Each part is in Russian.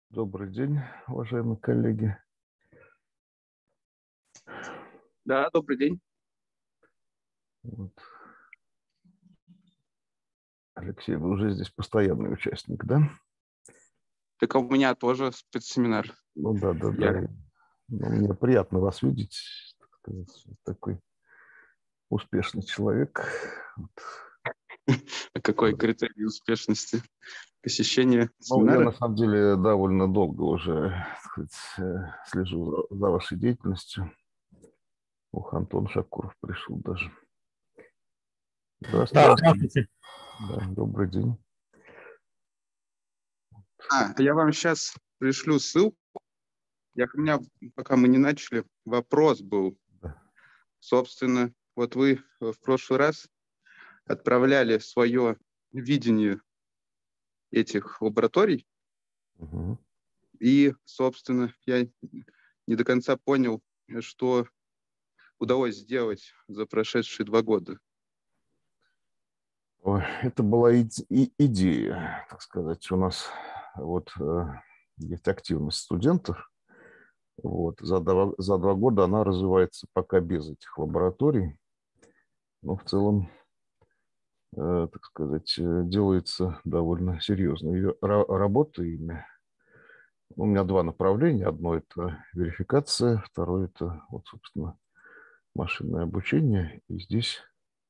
Добрый день, уважаемые коллеги. Да, добрый день. Вот. Алексей, вы уже здесь постоянный участник, да? Так у меня тоже спецсеминар. Ну да. Я... Ну, мне приятно вас видеть, так сказать, такой успешный человек. Вот. А какой критерий успешности посещения Ну, я на семинара? самом деле довольно долго уже, так сказать, слежу за вашей деятельностью. Ух, Антон Шакуров пришел даже. Да, Здравствуйте. здравствуйте. Да, добрый день. Я вам сейчас пришлю ссылку. У меня, пока мы не начали, вопрос был. Да. Собственно, вот вы в прошлый раз отправляли свое видение этих лабораторий, Угу. и, собственно, я не до конца понял, что удалось сделать за прошедшие 2 года. Ой, это была идея, так сказать. У нас вот есть активность студентов. Вот. За два года она развивается пока без этих лабораторий. Но в целом, так сказать, делается довольно серьезно. Ее работа ими. У меня два направления. Одно – это верификация, второе – это, вот, собственно, машинное обучение. И здесь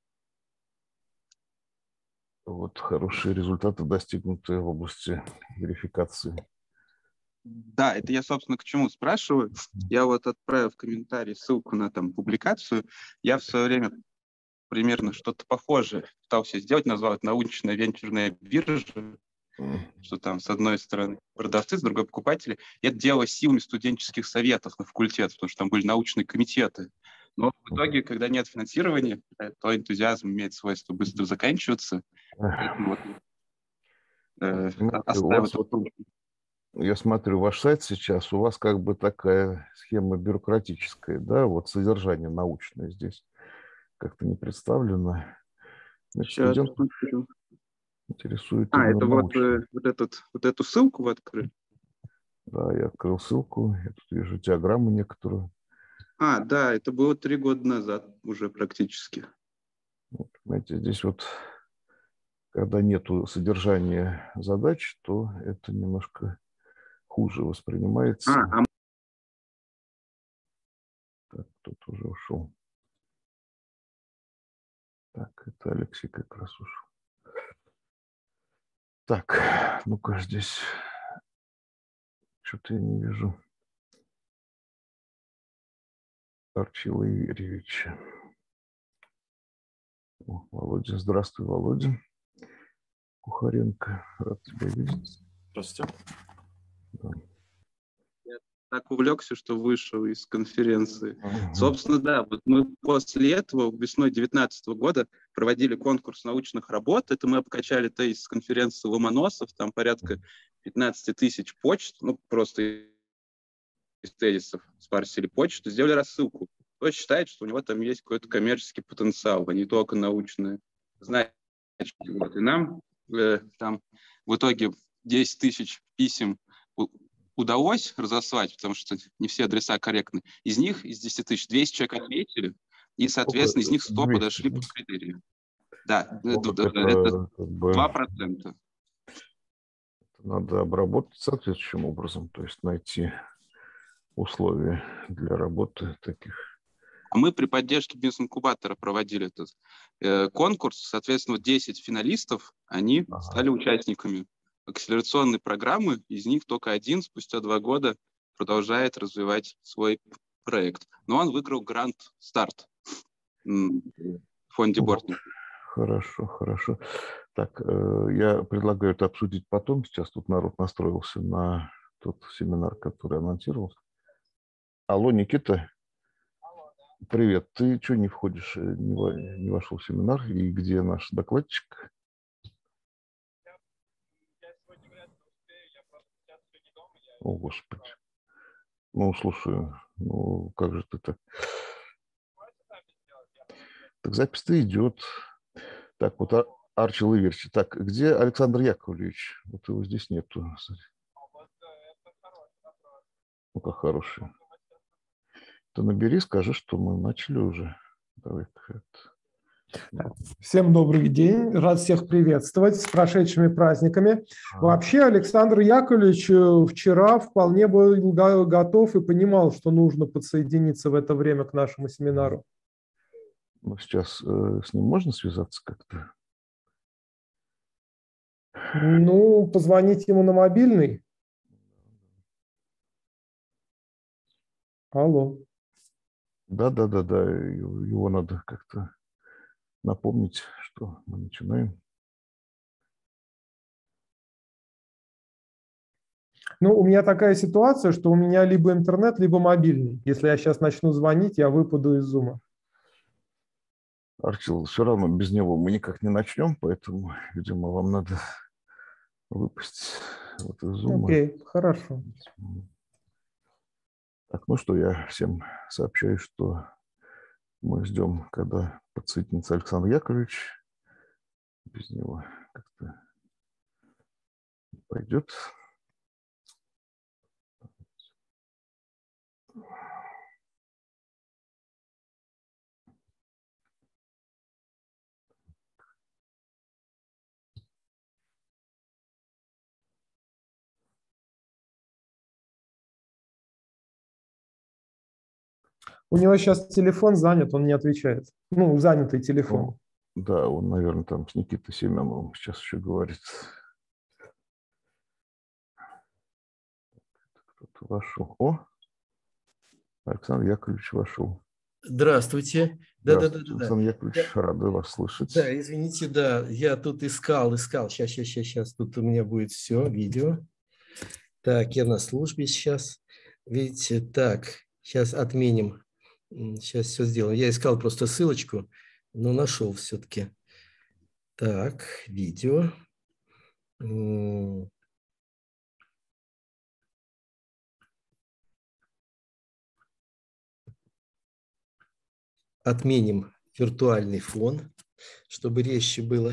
вот хорошие результаты достигнуты в области верификации. Да, это я, собственно, к чему спрашиваю. Я вот отправил в комментарий ссылку на там публикацию. Я в свое время примерно что-то похожее пытался сделать, назвал это научная венчурная биржа, что там с одной стороны продавцы, с другой покупатели. И это делалось силами студенческих советов на факультете, потому что там были научные комитеты. Но в итоге, когда нет финансирования, то энтузиазм имеет свойство быстро заканчиваться. Поэтому вот, Понимаете, у оставил вас эту ссылку. я смотрю ваш сайт сейчас, у вас как бы такая схема бюрократическая, да, вот содержание научное здесь как-то не представлено. Значит, Сейчас студент посмотрю. интересует именно Это научное. вот эту ссылку вы открыли? Да, я открыл ссылку, я тут вижу диаграмму некоторую. Да, это было 3 года назад уже практически. Вот, понимаете, здесь вот, когда нету содержания задач, то это немножко хуже воспринимается. А Так, кто-то уже ушел. Так, это Алексей как раз ушел. Так, ну-ка здесь что-то я не вижу. Арчила Юрьевича. О, Володя, здравствуй, Володя. Кухаренко, рад тебя видеть. Здравствуйте. Да. Я так увлекся, что вышел из конференции. Ага. Собственно, да, вот мы после этого весной 2019 года проводили конкурс научных работ. Это мы обкачали тезис с конференции Ломоносов, там порядка 15 тысяч почт, ну, просто из тезисов спарсили почту, сделали рассылку. Кто считает, что у него там есть какой-то коммерческий потенциал, а не только научные знания. Вот. И нам там в итоге 10 тысяч писем удалось разослать, потому что не все адреса корректны. Из них, из 10 тысяч, 200 человек ответили, и, соответственно, из них 100 200, подошли да? под критерии. Да, Ну, так это это как бы 2%. надо обработать соответствующим образом, то есть найти условия для работы таких. А мы при поддержке бизнес-инкубатора проводили этот конкурс. Соответственно, 10 финалистов, они стали участниками акселерационной программы. Из них только один спустя 2 года продолжает развивать свой проект. Но он выиграл грант «Старт» в фонде Бортник. Хорошо, хорошо. Так, я предлагаю это обсудить потом. Сейчас тут народ настроился на тот семинар, который анонсировался. Алло, Никита. Привет. Ты что не входишь, не вошел в семинар? И где наш докладчик? О, Господи. Ну, слушай, ну, как же ты так? Так запись-то идет. Так, вот Арчил Иверч. Так, где Александр Яковлевич? Вот его здесь нету. Ну-ка, хороший. Ты набери, скажи, что мы начали уже. Давай. Всем добрый день. Рад всех приветствовать с прошедшими праздниками. Вообще, Александр Яковлевич вчера вполне был готов и понимал, что нужно подсоединиться в это время к нашему семинару. Ну, сейчас с ним можно связаться как-то? Ну, позвонить ему на мобильный. Алло. Да. Его надо как-то напомнить, что мы начинаем. Ну, у меня такая ситуация, что у меня либо интернет, либо мобильный. Если я сейчас начну звонить, я выпаду из зума. Арчил, все равно без него мы никак не начнем, поэтому, видимо, вам надо выпасть вот из зума. Окей, хорошо. Так, ну что, я всем сообщаю, что мы ждем, когда подсоединится Александр Яковлевич. Без него как-то пойдет. У него сейчас телефон занят, он не отвечает. Ну, занятый телефон. Ну, да, он, наверное, там с Никитой Семеновым сейчас еще говорит. Кто-то вошел. О, Александр Яковлевич вошел. Здравствуйте. Здравствуйте, Да. Александр Яковлевич, рады вас слышать. Да, извините, да, я тут искал. Сейчас, тут у меня будет все, видео. Так, я на службе сейчас. Видите, так, сейчас отменим. Сейчас все сделаем. Я искал просто ссылочку, но нашел все-таки. Так, видео. Отменим виртуальный фон, чтобы резче было.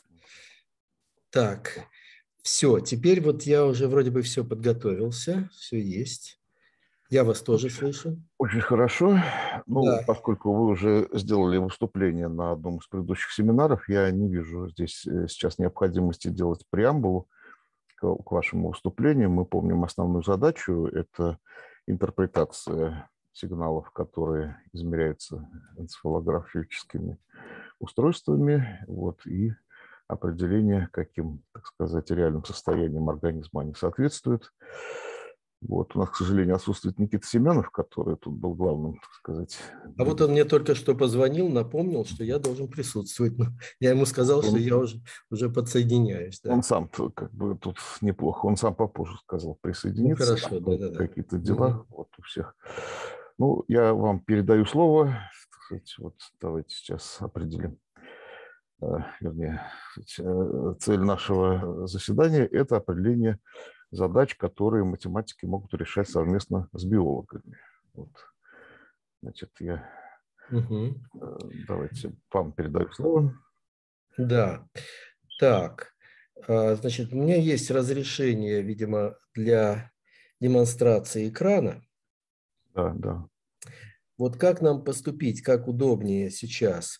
Так, все, теперь вот я уже вроде бы все подготовился, все есть. Я вас тоже слышу. Очень хорошо. Ну, Да. поскольку вы уже сделали выступление на одном из предыдущих семинаров, я не вижу здесь сейчас необходимости делать преамбулу к вашему выступлению. Мы помним основную задачу – это интерпретация сигналов, которые измеряются энцефалографическими устройствами, вот, и определение, каким, так сказать, реальным состоянием организма они соответствуют. Вот. У нас, к сожалению, отсутствует Никита Семенов, который тут был главным, так сказать. А вот он мне только что позвонил, напомнил, что я должен присутствовать. Но я ему сказал, что я уже подсоединяюсь. Да. Он сам как бы тут неплохо. Он сам попозже сказал присоединиться. Ну, хорошо, да. Какие-то дела вот у всех. Ну, я вам передаю слово. Вот давайте сейчас определим. Вернее, цель нашего заседания – это определение задач, которые математики могут решать совместно с биологами. Вот. Значит, я давайте вам передаю слово. Да. Так, значит, у меня есть разрешение, видимо, для демонстрации экрана. Да. Вот как нам поступить, как удобнее сейчас?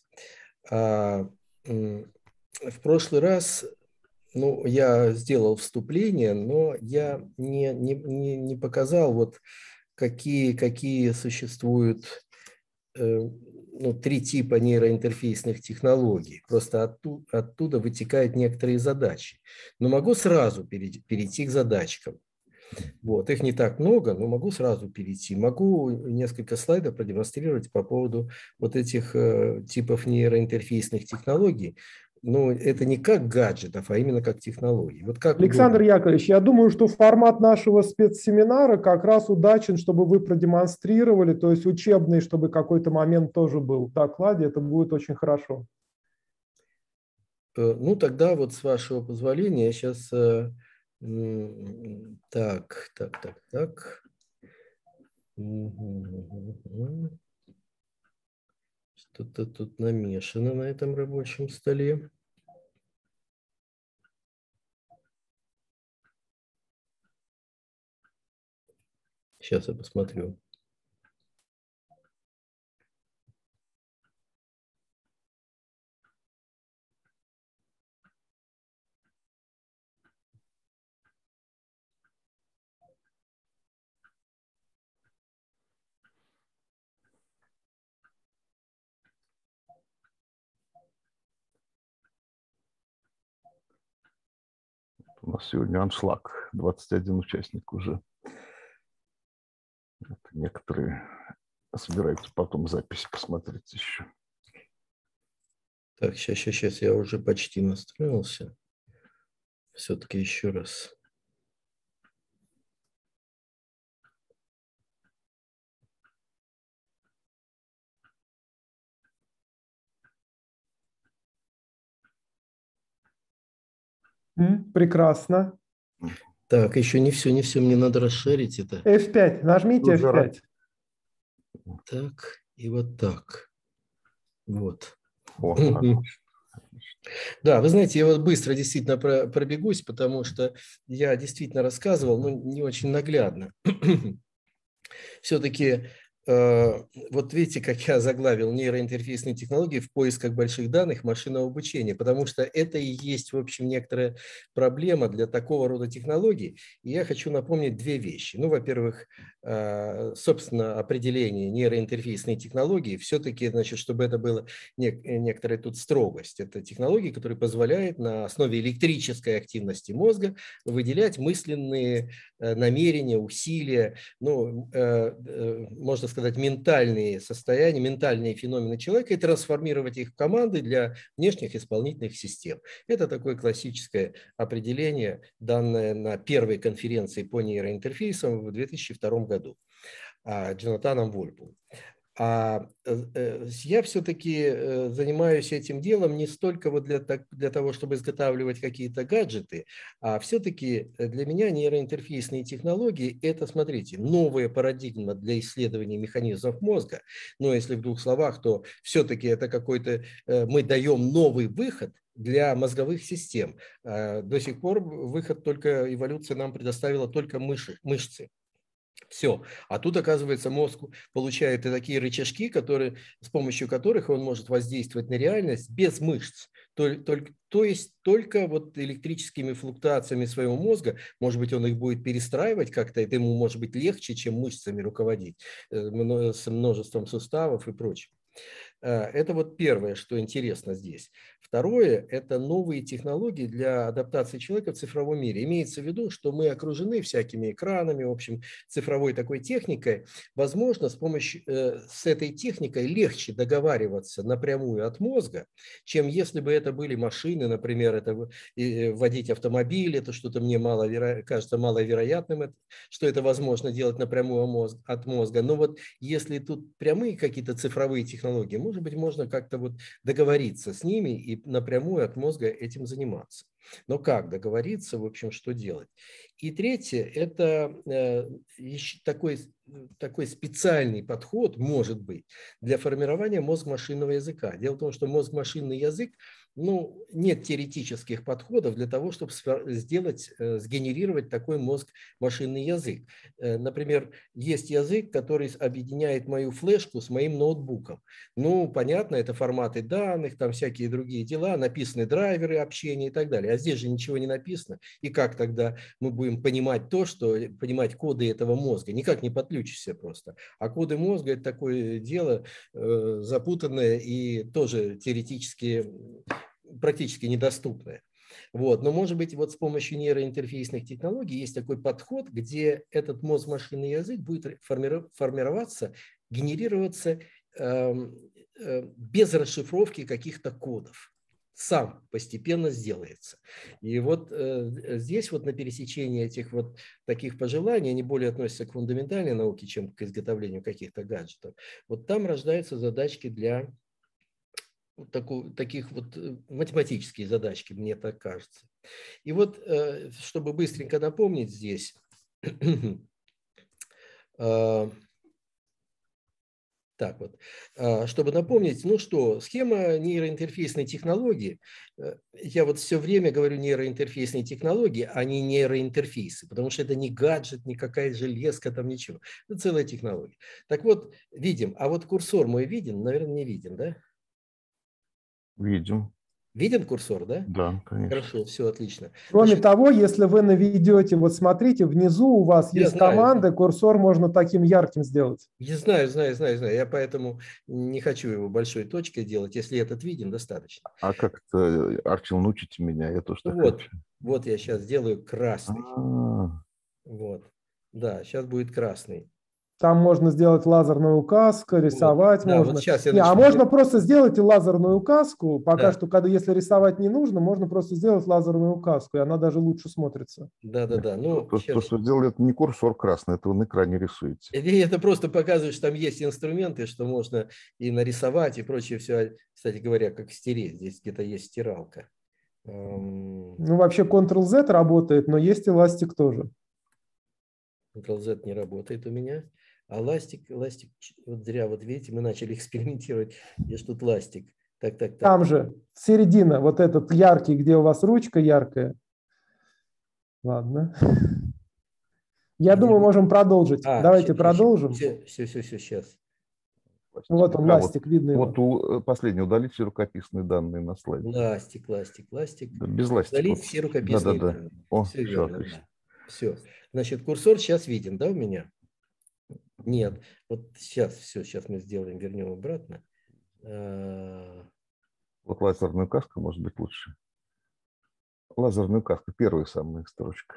В прошлый раз, ну, я сделал вступление, но я не показал, вот какие существуют, ну, 3 типа нейроинтерфейсных технологий. Просто оттуда вытекают некоторые задачи. Но могу сразу перейти к задачкам. Вот. Их не так много, но могу сразу перейти. Могу несколько слайдов продемонстрировать по поводу вот этих типов нейроинтерфейсных технологий. Но это не как гаджетов, а именно как технологий. Вот как Александр удобно. Яковлевич, я думаю, что формат нашего спецсеминара как раз удачен, чтобы вы продемонстрировали, то есть учебный, чтобы какой-то момент тоже был в докладе, это будет очень хорошо. Ну, тогда вот с вашего позволения я сейчас... Так. Что-то тут намешано на этом рабочем столе. Сейчас я посмотрю. У нас сегодня аншлаг, 21 участник уже. Вот некоторые собираются потом запись посмотреть еще. Так, сейчас, я уже почти настроился. Все-таки еще раз. Прекрасно. Так, еще не все, мне надо расширить это. F5, нажмите F5. Так, и вот так. Вот. О, да, вы знаете, я вот быстро действительно пробегусь, потому что я действительно рассказывал, но не очень наглядно. Все-таки вот видите, как я заглавил нейроинтерфейсные технологии в поисках больших данных машинного обучения, потому что это и есть, в общем, некоторая проблема для такого рода технологий. И я хочу напомнить две вещи. Ну, во-первых, собственно, определение нейроинтерфейсной технологии, все-таки, значит, чтобы это было некоторая тут строгость. Это технологии, которые позволяют на основе электрической активности мозга выделять мысленные намерения, усилия, ну, можно сказать, ментальные состояния, ментальные феномены человека и трансформировать их в команды для внешних исполнительных систем. Это такое классическое определение, данное на первой конференции по нейроинтерфейсам в 2002 году Джонатаном Вольпом. Я все-таки занимаюсь этим делом не столько вот для того, чтобы изготавливать какие-то гаджеты, а все-таки для меня нейроинтерфейсные технологии – это, смотрите, новая парадигма для исследования механизмов мозга. Но если в двух словах, то все-таки это какой-то, мы даем новый выход для мозговых систем. До сих пор выход только, эволюция нам предоставила только мышцы. Все. А тут, оказывается, мозг получает и такие рычажки, с помощью которых он может воздействовать на реальность без мышц. То есть только вот электрическими флуктуациями своего мозга, может быть, он их будет перестраивать как-то, это ему может быть легче, чем мышцами руководить, с множеством суставов и прочее. Это вот первое, что интересно здесь. Второе – это новые технологии для адаптации человека в цифровом мире. Имеется в виду, что мы окружены всякими экранами, в общем, цифровой такой техникой. Возможно, с этой техникой легче договариваться напрямую от мозга, чем если бы это были машины, например, это водить автомобиль, это что-то мне кажется маловероятным, что это возможно делать напрямую от мозга. Но вот если тут прямые какие-то цифровые технологии, может быть, можно как-то вот договориться с ними и напрямую от мозга этим заниматься. Но как договориться, в общем, что делать? И третье, это такой специальный подход, может быть, для формирования мозг-машинного языка. Дело в том, что мозг-машинный язык, ну, нет теоретических подходов для того, чтобы сгенерировать такой мозг-машинный язык. Например, есть язык, который объединяет мою флешку с моим ноутбуком. Ну, понятно, это форматы данных, там всякие другие дела, написаны драйверы общения и так далее. А здесь же ничего не написано. И как тогда мы будем понимать понимать коды этого мозга? Никак не подключишься просто. А коды мозга – это такое дело запутанное и тоже теоретически практически недоступное. Вот. Но, может быть, вот с помощью нейроинтерфейсных технологий есть такой подход, где этот мозг-машинный язык будет формироваться, генерироваться без расшифровки каких-то кодов. Сам постепенно сделается. И вот здесь вот на пересечении этих вот таких пожеланий, они более относятся к фундаментальной науке, чем к изготовлению каких-то гаджетов. Вот там рождаются задачки для таких вот математические задачки, мне так кажется. И вот, чтобы быстренько напомнить здесь, так, Так вот, чтобы напомнить, ну что, схема нейроинтерфейсной технологии, я вот все время говорю нейроинтерфейсные технологии, а не нейроинтерфейсы, потому что это не гаджет, не какая железка, там ничего, это целая технология. Так вот, видим, а вот курсор мой виден? Наверное, не виден, да? Видим. Виден курсор, да? Да, конечно. Хорошо, все отлично. Кроме Значит, того, если вы наведете, вот смотрите, внизу у вас я есть знаю, команды, курсор можно таким ярким сделать. я знаю. Я поэтому не хочу его большой точкой делать. Если этот виден, достаточно. А как это, Арчил, научите меня, я тоже так Вот, хочу. вот я сейчас сделаю красный. А, Вот. Да, сейчас будет красный. Там можно сделать лазерную указку, Вот. рисовать Да, вот можно. сейчас я Не, а начну. можно просто сделать и лазерную указку. Пока Да. что, когда, если рисовать не нужно, можно просто сделать лазерную указку, и она даже лучше смотрится. Да. Ну, то, сейчас. что сделали, это не курсор красный, это вы на экране рисуете. Это просто показывает, что там есть инструменты, что можно и нарисовать, и прочее все. Кстати говоря, как стереть. Здесь где-то есть стиралка. Ну, вообще Ctrl-Z работает, но есть эластик тоже. Ctrl-Z не работает у меня. А ластик, вот зря, вот видите, мы начали экспериментировать. Где ж тут ластик? Так. Там же, середина, вот этот яркий, где у вас ручка яркая. Ладно. Я думаю, можем продолжить. Давайте продолжим. Все, сейчас. Вот он, ластик, видно его. Вот последний, удалить все рукописные данные на слайде. Ластик. Да, без ластика. Удалить все рукописные Да. данные. О, Все все, верно. отлично. Все. Значит, курсор сейчас виден, да, у меня? Нет. Вот сейчас, сейчас мы сделаем, вернем обратно. Вот лазерная указка может быть лучше. Лазерная указка, первая самая строчка.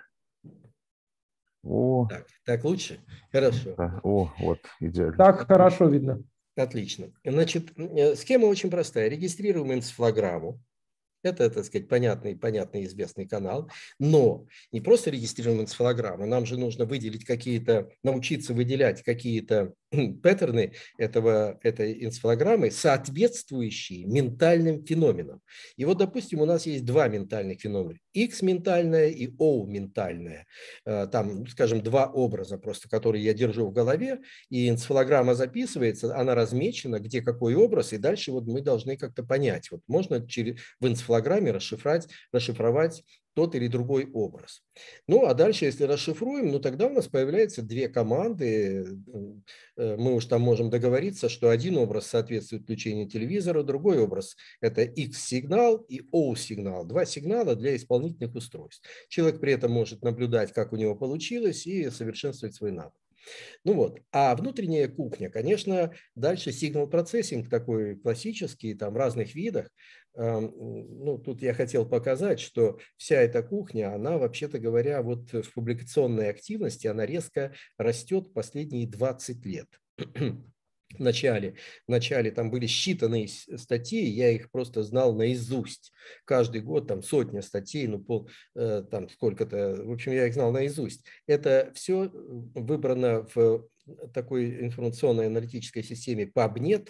О, так лучше? Хорошо. да. О, вот, идеально. Так хорошо видно. Отлично. Значит, схема очень простая. Регистрируем энцефалограмму. Это, так сказать, понятный, известный канал. Но не просто регистрируем энцефалограмму, нам же нужно научиться выделять какие-то паттерны этой энцефалограммы, соответствующие ментальным феноменам. И вот, допустим, у нас есть два ментальных феномена. X-ментальное и O-ментальное. Там, скажем, два образа просто, которые я держу в голове, и энцефалограмма записывается, она размечена, где какой образ, и дальше вот мы должны как-то понять. Вот можно в энцефалограмме расшифровать тот или другой образ. Ну, а дальше, если расшифруем, ну, тогда у нас появляются две команды. Мы уж там можем договориться, что один образ соответствует включению телевизора, другой образ – это X-сигнал и O-сигнал. Два сигнала для исполнительных устройств. Человек при этом может наблюдать, как у него получилось, и совершенствовать свой навык. Ну вот, а внутренняя кухня, конечно, дальше сигнал-процессинг такой классический, там в разных видах. Ну, тут я хотел показать, что вся эта кухня, она, вообще-то говоря, вот в публикационной активности, она резко растет последние 20 лет. В начале там были считанные статьи, я их просто знал наизусть. Каждый год там сотня статей, там сколько-то, в общем, я их знал наизусть. Это все выбрано в такой информационной аналитической системе PubMed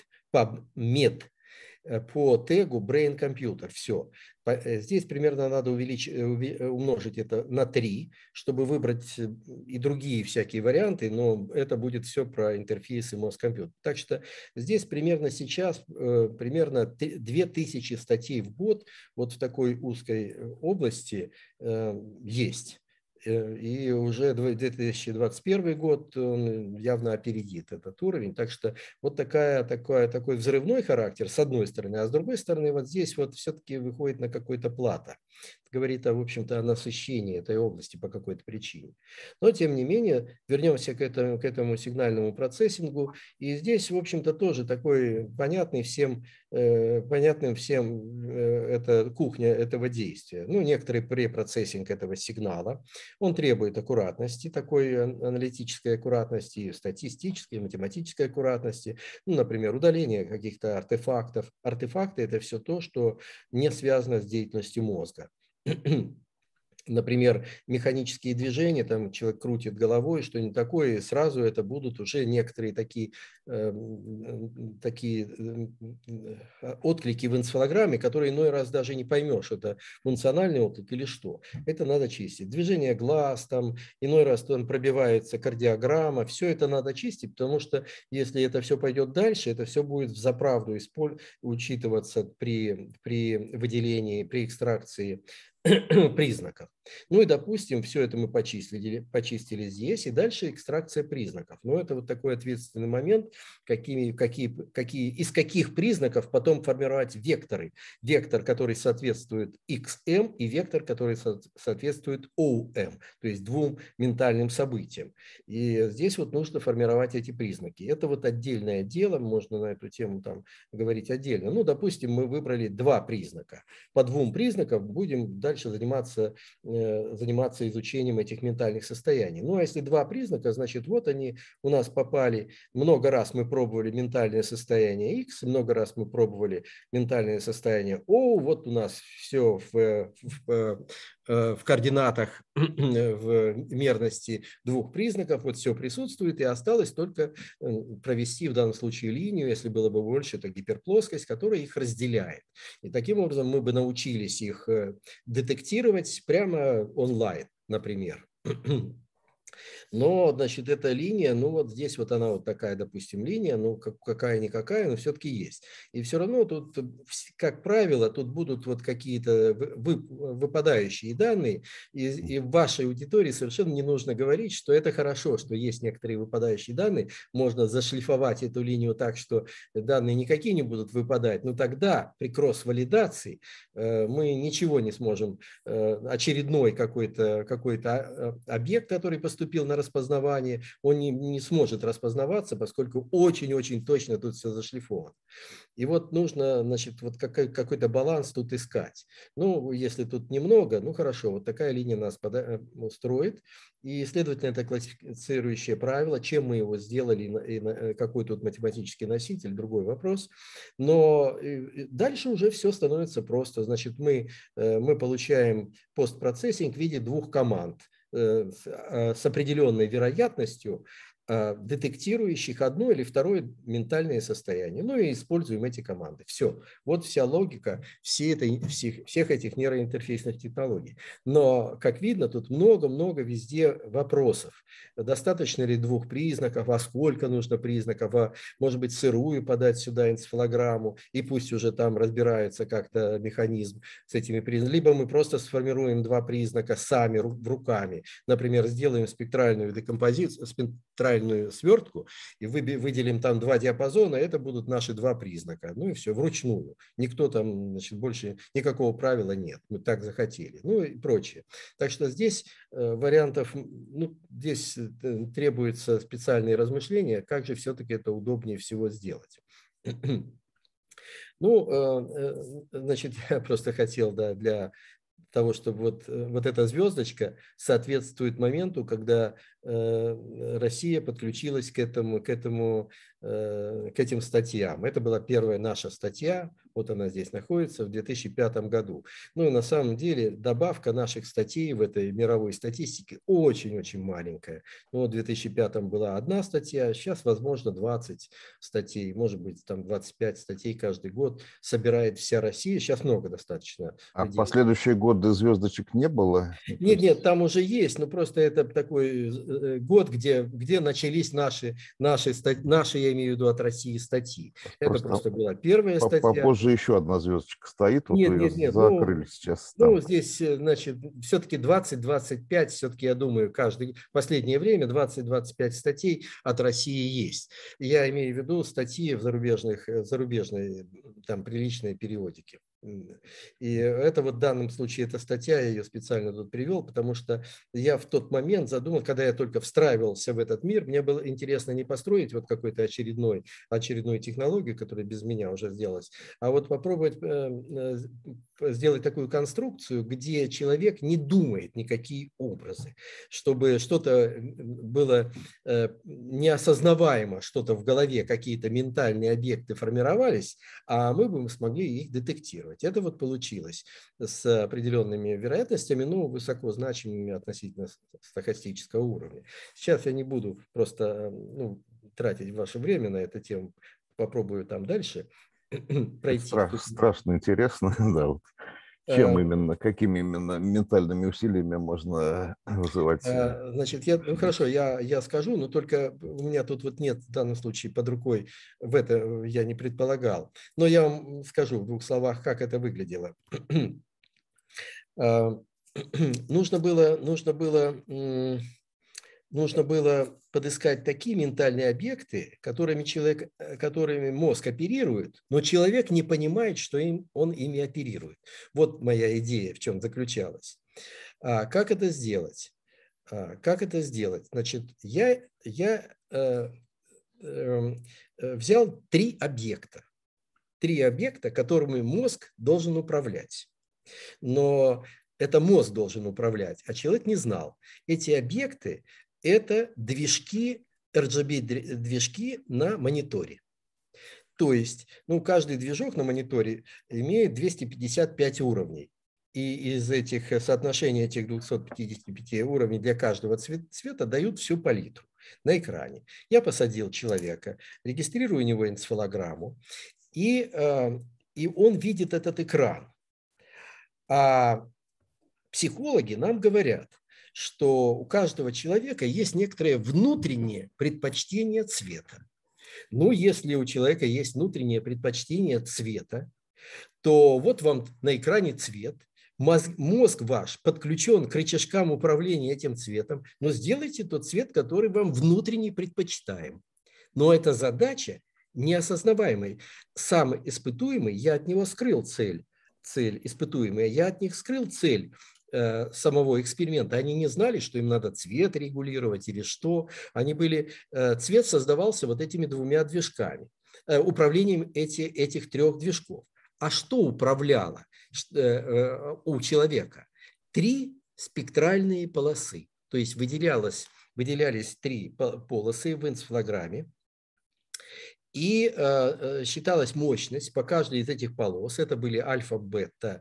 по тегу Brain Computer. Все. Здесь примерно надо умножить это на 3, чтобы выбрать и другие всякие варианты, но это будет все про интерфейсы мозг-компьютер. Так что здесь примерно сейчас примерно 2000 статей в год вот в такой узкой области есть. И уже 2021 год он явно опередит этот уровень. Так что вот такой взрывной характер с одной стороны, а с другой стороны вот здесь вот все-таки выходит на какой-то плато. Говорит, в общем-то, о насыщении этой области по какой-то причине. Но, тем не менее, вернемся к этому сигнальному процессингу. И здесь, в общем-то, тоже такой понятным всем это кухня этого действия. Ну, некоторый препроцессинг этого сигнала. Он требует аккуратности, такой аналитической аккуратности, и статистической, и математической аккуратности. Ну, например, удаление каких-то например, механические движения, там человек крутит головой, что-нибудь такое, и сразу это будут уже некоторые такие отклики в энцефалограмме, которые иной раз даже не поймешь, это функциональный отклик или что. Это надо чистить. Движение глаз, там, иной раз там пробивается кардиограмма, все это надо чистить, потому что если это все пойдет дальше, это все будет взаправду учитываться при выделении, при экстракции признаков. Ну и, допустим, все это мы почистили здесь, и дальше экстракция признаков. Но это вот такой ответственный момент, из каких признаков потом формировать векторы. Вектор, который соответствует XM, и вектор, который соответствует OM, то есть двум ментальным событиям. И здесь вот нужно формировать эти признаки. Это вот отдельное дело, можно на эту тему там говорить отдельно. Ну, допустим, мы выбрали два признака. По двум признакам будем дальше заниматься изучением этих ментальных состояний. Ну, а если два признака, значит, вот они у нас попали. Много раз мы пробовали ментальное состояние X, много раз мы пробовали ментальное состояние O. Вот у нас все в координатах, в мерности двух признаков, вот все присутствует, и осталось только провести в данном случае линию, если было бы больше, это гиперплоскость, которая их разделяет. И таким образом мы бы научились их детектировать прямо онлайн, например. Но, значит, эта линия, ну вот здесь вот она вот такая, допустим, линия, ну какая-никакая, но все-таки есть. И все равно тут, как правило, тут будут вот какие-то выпадающие данные, и в вашей аудитории совершенно не нужно говорить, что это хорошо, что есть некоторые выпадающие данные, можно зашлифовать эту линию так, что данные никакие не будут выпадать, но тогда при кросс-валидации мы ничего не сможем, очередной какой-то объект, который поступил на распознавание, он не сможет распознаваться, поскольку очень-очень точно тут все зашлифовано. И вот нужно, значит, вот какой-то баланс тут искать. Ну, если тут немного, ну хорошо, вот такая линия нас устроит. И, следовательно, это классифицирующее правило. Чем мы его сделали, какой тут математический носитель, другой вопрос. Но дальше уже все становится просто. Значит, мы получаем постпроцессинг в виде двух команд с определенной вероятностью, детектирующих одно или второе ментальное состояние. Ну и используем эти команды. Все. Вот вся логика всех этих нейроинтерфейсных технологий. Но, как видно, тут много-много везде вопросов. Достаточно ли двух признаков, а сколько нужно признаков, а может быть сырую подать сюда энцефалограмму, и пусть уже там разбирается как-то механизм с этими признаками. Либо мы просто сформируем два признака сами руками. Например, сделаем спектральную декомпозицию, спектральную свертку и выделим там два диапазона, это будут наши два признака. Ну и все, вручную. Никто там, значит, больше никакого правила нет. Мы так захотели. Ну и прочее. Так что здесь вариантов, ну, здесь требуется специальные размышления, как же все-таки это удобнее всего сделать. Ну, значит, я просто хотел, да, для того, чтобы вот эта звездочка соответствует моменту, когда Россия подключилась к этим статьям. Это была первая наша статья, вот она здесь находится, в 2005 году. Ну и на самом деле добавка наших статей в этой мировой статистике очень-очень маленькая. Ну, в 2005 была одна статья, сейчас, возможно, 20 статей, может быть, там 25 статей каждый год собирает вся Россия. Сейчас много достаточно. А в последующие годы звездочек не было? Нет, там уже есть, но просто это такой год, где начались наши, я имею в виду от России, статьи. Это просто была первая статья. Попозже еще одна звездочка стоит, вот нет, ее закрыли сейчас. Ну, здесь, значит, все-таки 20-25, все-таки, я думаю, в последнее время 20-25 статей от России есть. Я имею в виду статьи в зарубежной, там, приличной периодике. И это вот в данном случае, эта статья, я ее специально тут привел, потому что я в тот момент задумал, когда я только встраивался в этот мир, мне было интересно не построить вот какой-то очередную технологию, которая без меня уже сделалась, а вот попробовать сделать такую конструкцию, где человек не думает никакие образы, чтобы что-то было неосознаваемо, что-то в голове, какие-то ментальные объекты формировались, а мы бы смогли их детектировать. регулировать. Это вот получилось с определенными вероятностями, ну, высоко значимыми относительно стохастического уровня. Сейчас я не буду просто тратить ваше время на эту тему, попробую там дальше пройти. Страшно интересно, да. Вот. Чем именно, какими именно ментальными усилиями можно вызывать? Значит, хорошо, я скажу, но только у меня тут вот нет в данном случае под рукой, в это я не предполагал. Но я вам скажу в двух словах, как это выглядело. Нужно было подыскать такие ментальные объекты, которыми мозг оперирует, но человек не понимает, что он ими оперирует. Вот моя идея в чем заключалась. Как это сделать? Значит, я взял три объекта, которыми мозг должен управлять. Но это мозг должен управлять, а человек не знал. Эти объекты – это движки, RGB-движки на мониторе. То есть, каждый движок на мониторе имеет 255 уровней. И из соотношения этих 255 уровней для каждого цвета дают всю палитру на экране. Я посадил человека, регистрирую у него энцефалограмму, и он видит этот экран. А психологи нам говорят, что у каждого человека есть некоторое внутреннее предпочтение цвета. Если у человека есть внутреннее предпочтение цвета, то вот вам на экране цвет, мозг ваш подключен к рычажкам управления этим цветом, но сделайте тот цвет, который вам внутренне предпочитаем. Но эта задача неосознаваемая. Сам испытуемый, я от него скрыл цель испытуемая, я от них скрыл цель самого эксперимента. Они не знали, что им надо цвет регулировать или что. Цвет создавался вот этими двумя движками, управлением этих трех движков. А что управляло у человека? 3 спектральные полосы. То есть выделялись 3 полосы в энцефалограмме. И считалась мощность по каждой из этих полос. Это были альфа, бета,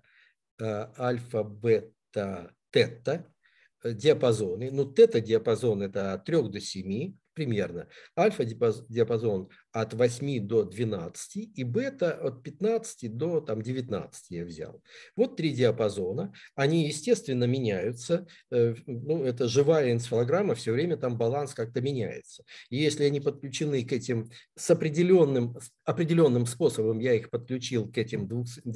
тета диапазоны. Тета-диапазон – это от 3 до 7 примерно. Альфа-диапазон от 8 до 12 и бета от 15 до 19 я взял. Вот 3 диапазона. Они, естественно, меняются. Это живая энцефалограмма, все время там баланс как-то меняется. И если они подключены к этим с определенным способом, я их подключил к этим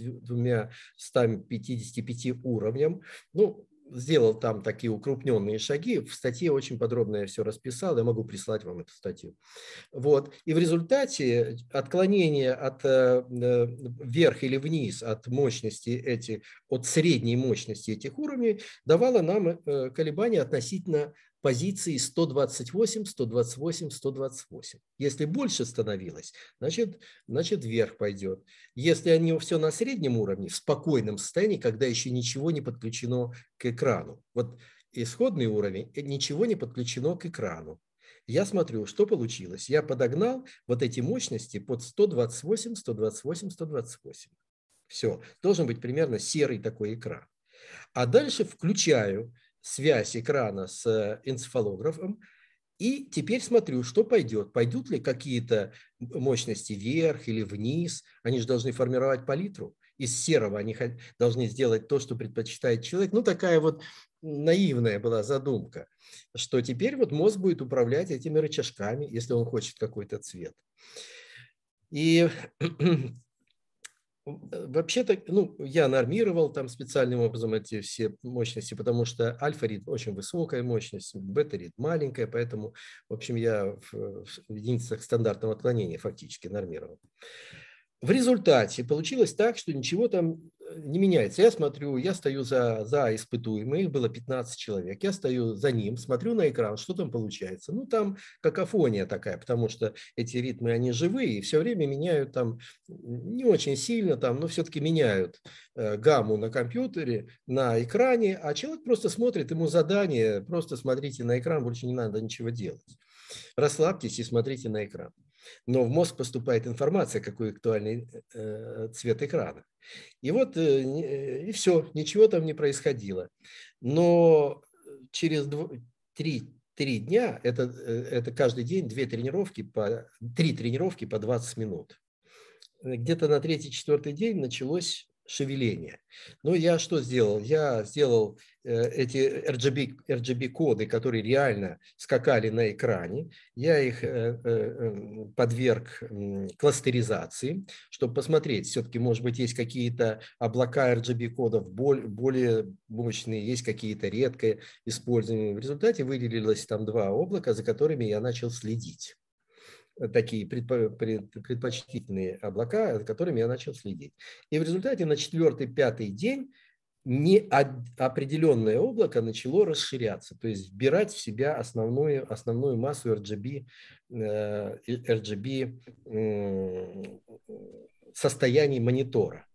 255 уровням, сделал там такие укрупненные шаги. В статье очень подробно я все расписал. Я могу прислать вам эту статью. Вот. И в результате отклонение вверх или вниз от средней мощности этих уровней давало нам колебания относительно позиции 128, 128, 128. Если больше становилось, значит вверх пойдет. Если они все на среднем уровне, в спокойном состоянии, когда еще ничего не подключено к экрану. Вот исходный уровень, ничего не подключено к экрану. Я смотрю, что получилось. Я подогнал вот эти мощности под 128, 128, 128. Все, должен быть примерно серый такой экран. А дальше включаю связь экрана с энцефалографом, и теперь смотрю, что пойдет. Пойдут ли какие-то мощности вверх или вниз? Они же должны формировать палитру. Из серого они должны сделать то, что предпочитает человек. Такая вот наивная была задумка, что теперь вот мозг будет управлять этими рычажками, если он хочет какой-то цвет. И вообще-то, я нормировал там специальным образом эти все мощности, потому что альфа-ритм очень высокая мощность, бета-ритм маленькая, поэтому, в общем, я в единицах стандартного отклонения фактически нормировал. В результате получилось так, что ничего там не меняется. Я смотрю, я стою за испытуемым, их было 15 человек, я стою за ним, смотрю на экран, что там получается. Там какофония такая, потому что эти ритмы, они живые, и все время меняют там, не очень сильно там, но все-таки меняют гамму на компьютере, на экране, а человек просто смотрит, ему задание, просто смотрите на экран, больше не надо ничего делать. Расслабьтесь и смотрите на экран. но в мозг поступает информация, какой актуальный цвет экрана. И вот и все, ничего там не происходило. Но через 3 дня, это каждый день 3 тренировки по 20 минут. Где-то на 3-4 день началось шевеление. Ну, я что сделал? Я сделал эти RGB-коды, которые реально скакали на экране. Я их подверг кластеризации, чтобы посмотреть, все-таки, может быть, есть какие-то облака RGB-кодов более мощные, есть какие-то редко используемые. В результате выделилось там 2 облака, за которыми я начал следить. Такие предпочтительные облака, за которыми я начал следить. И в результате на 4-5 день определенное облако начало расширяться, то есть вбирать в себя основную массу RGB состояний монитора.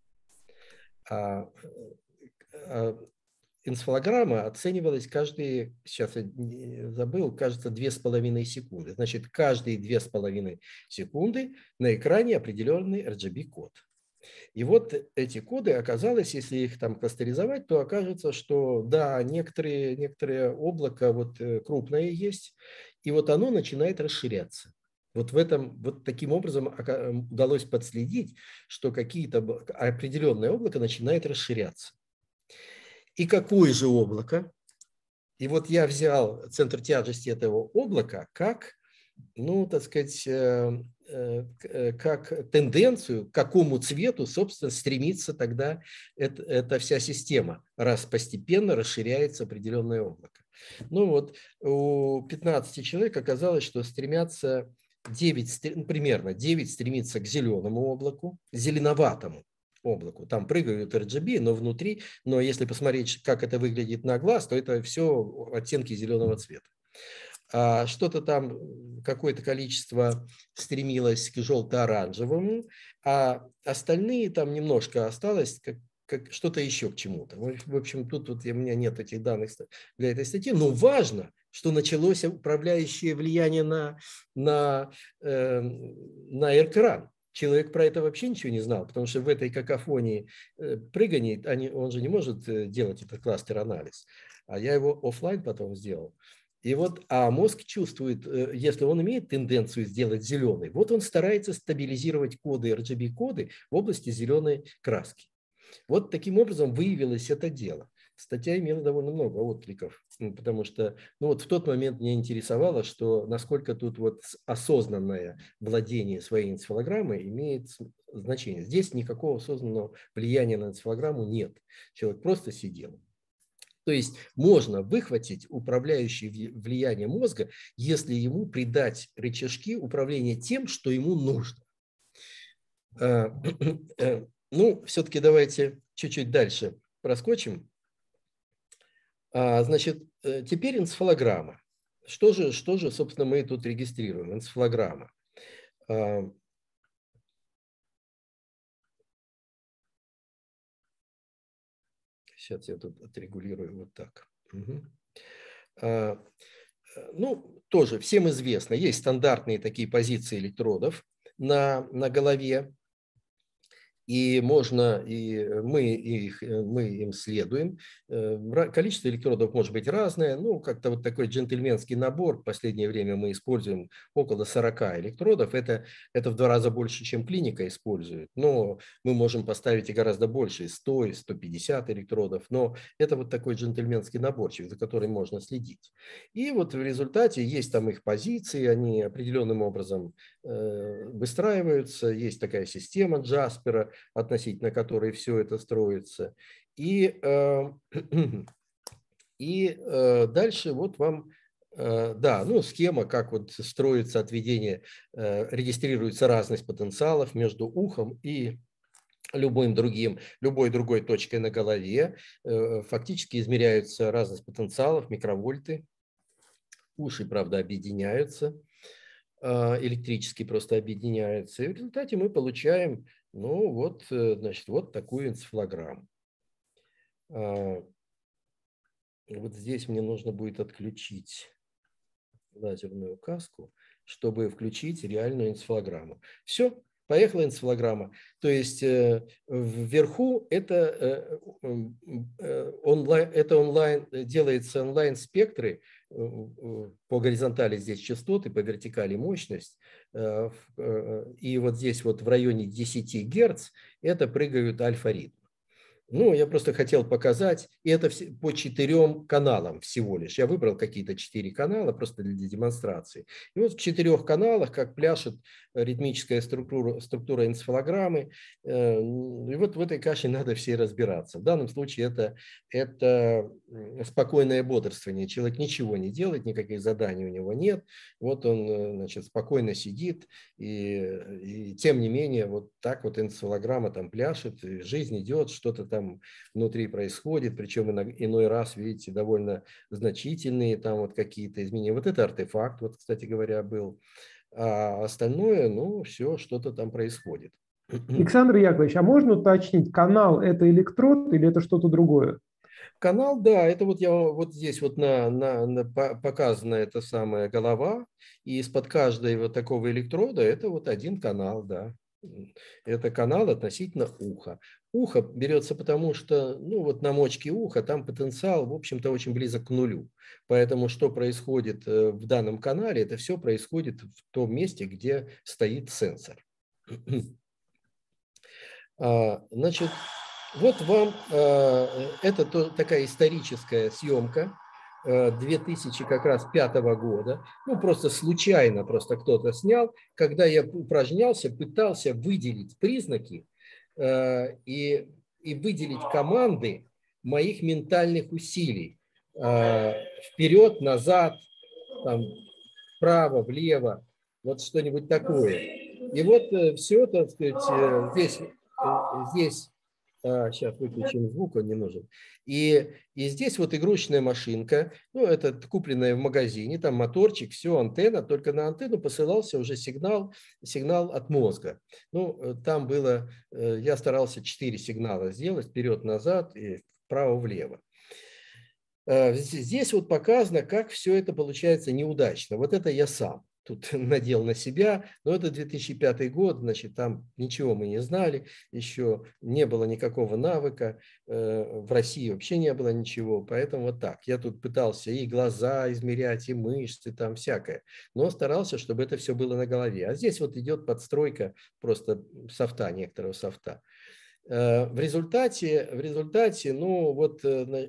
Энцефалограмма оценивалась каждые, сейчас я забыл, кажется, 2,5 секунды. Значит, каждые 2,5 секунды на экране определенный RGB-код. И вот эти коды, оказалось, если их там кластеризовать, то окажется, что да, некоторые облака вот крупное есть, и вот оно начинает расширяться. Вот таким образом удалось подследить, что какие-то определенное облако начинает расширяться. И какое же облако? И вот я взял центр тяжести этого облака как, ну, так сказать, как тенденцию, к какому цвету, собственно, стремится тогда эта вся система, раз постепенно расширяется определенное облако. Ну вот у 15 человек оказалось, что стремятся примерно 9 стремится к зеленому облаку, зеленоватому облаку. Там прыгают RGB, но внутри, но если посмотреть, как это выглядит на глаз, то это все оттенки зеленого цвета. А что-то там, какое-то количество стремилось к желто-оранжевому, а остальные там немножко осталось как что-то еще к чему-то. В общем, тут у меня нет этих данных для этой статьи, но важно, что началось управляющее влияние на экран. Человек про это вообще ничего не знал, потому что в этой какофонии прыганий он же не может делать этот кластер-анализ. А я его офлайн потом сделал. И вот, а мозг чувствует, если он имеет тенденцию сделать зеленый, вот он старается стабилизировать коды, RGB-коды в области зеленой краски. Вот таким образом выявилось это дело. Статья имела довольно много откликов, потому что вот в тот момент меня интересовало, что насколько тут вот осознанное владение своей энцефалограммой имеет значение. Здесь никакого осознанного влияния на энцефалограмму нет. Человек просто сидел. То есть можно выхватить управляющее влияние мозга, если ему придать рычажки управления тем, что ему нужно. Ну, все-таки давайте чуть-чуть дальше проскочим. Значит, теперь энцефалограмма. Что же, собственно, мы тут регистрируем? Энцефалограмма. Сейчас я тут отрегулирую вот так. Угу. Ну, тоже всем известно, есть стандартные такие позиции электродов на голове. И можно, и мы им следуем. Количество электродов может быть разное. Ну, как-то вот такой джентльменский набор. В последнее время мы используем около 40 электродов. Это в 2 раза больше, чем клиника использует. Но мы можем поставить и гораздо больше, 100, 150 электродов. Но это вот такой джентльменский наборчик, за которым можно следить. И вот в результате есть там их позиции, они определенным образом выстраиваются. Есть такая система Джаспера, относительно которой все это строится. И дальше вот вам, да, ну, схема, как вот строится отведение, регистрируется разность потенциалов между ухом и любой другой точкой на голове. Фактически измеряются разность потенциалов, микровольты. Уши, правда, объединяются, электрически просто объединяются. И в результате мы получаем, ну вот, значит, вот такую энцефалограмму. Вот здесь мне нужно будет отключить лазерную указку, чтобы включить реальную энцефалограмму. Все, поехала энцефалограмма. То есть вверху это онлайн, делается онлайн-спектры, по горизонтали здесь частоты, по вертикали мощность. И вот здесь вот в районе 10 Гц это прыгают альфа-ритмы. Ну, я просто хотел показать, и это по 4 каналам всего лишь. Я выбрал какие-то 4 канала просто для демонстрации. И вот в 4 каналах, как пляшет ритмическая структура энцефалограммы, и вот в этой каше надо все разбираться. В данном случае это спокойное бодрствование. Человек ничего не делает, никаких заданий у него нет. Вот он, значит, спокойно сидит, и тем не менее вот так вот энцефалограмма там пляшет, жизнь идет, что-то там внутри происходит, причем иной раз, видите, довольно значительные там вот какие-то изменения. Вот это артефакт, вот, кстати говоря, был. А остальное, ну, все, что-то там происходит. Александр Яковлевич, а можно уточнить, канал – это электрод или это что-то другое? Канал, да, это вот я вот здесь вот показана эта самая голова, и из-под каждого вот такого электрода это вот один канал, да. Это канал относительно уха. Ухо берется потому, что, ну вот на мочке уха там потенциал, в общем-то, очень близок к нулю. Поэтому что происходит в данном канале, это все происходит в том месте, где стоит сенсор. Значит, вот вам это такая историческая съемка 2005 года. Ну, просто случайно просто кто-то снял, когда я упражнялся, пытался выделить признаки и выделить команды моих ментальных усилий. Вперед, назад, там, вправо, влево, вот что-нибудь такое. И вот все, так сказать, здесь сейчас выключим звук, он не нужен. И здесь вот игрушечная машинка, ну, это купленная в магазине, там моторчик, все, антенна, только на антенну посылался уже сигнал от мозга. Ну, там было, я старался 4 сигнала сделать, вперед-назад и вправо-влево. Здесь вот показано, как все это получается неудачно. Вот это я сам тут надел на себя, но это 2005 год, значит, там ничего мы не знали, еще не было никакого навыка, в России вообще не было ничего, поэтому вот так. Я тут пытался и глаза измерять, и мышцы, там всякое, но старался, чтобы это все было на голове. А здесь вот идет подстройка просто софта, некоторого софта. В результате, ну вот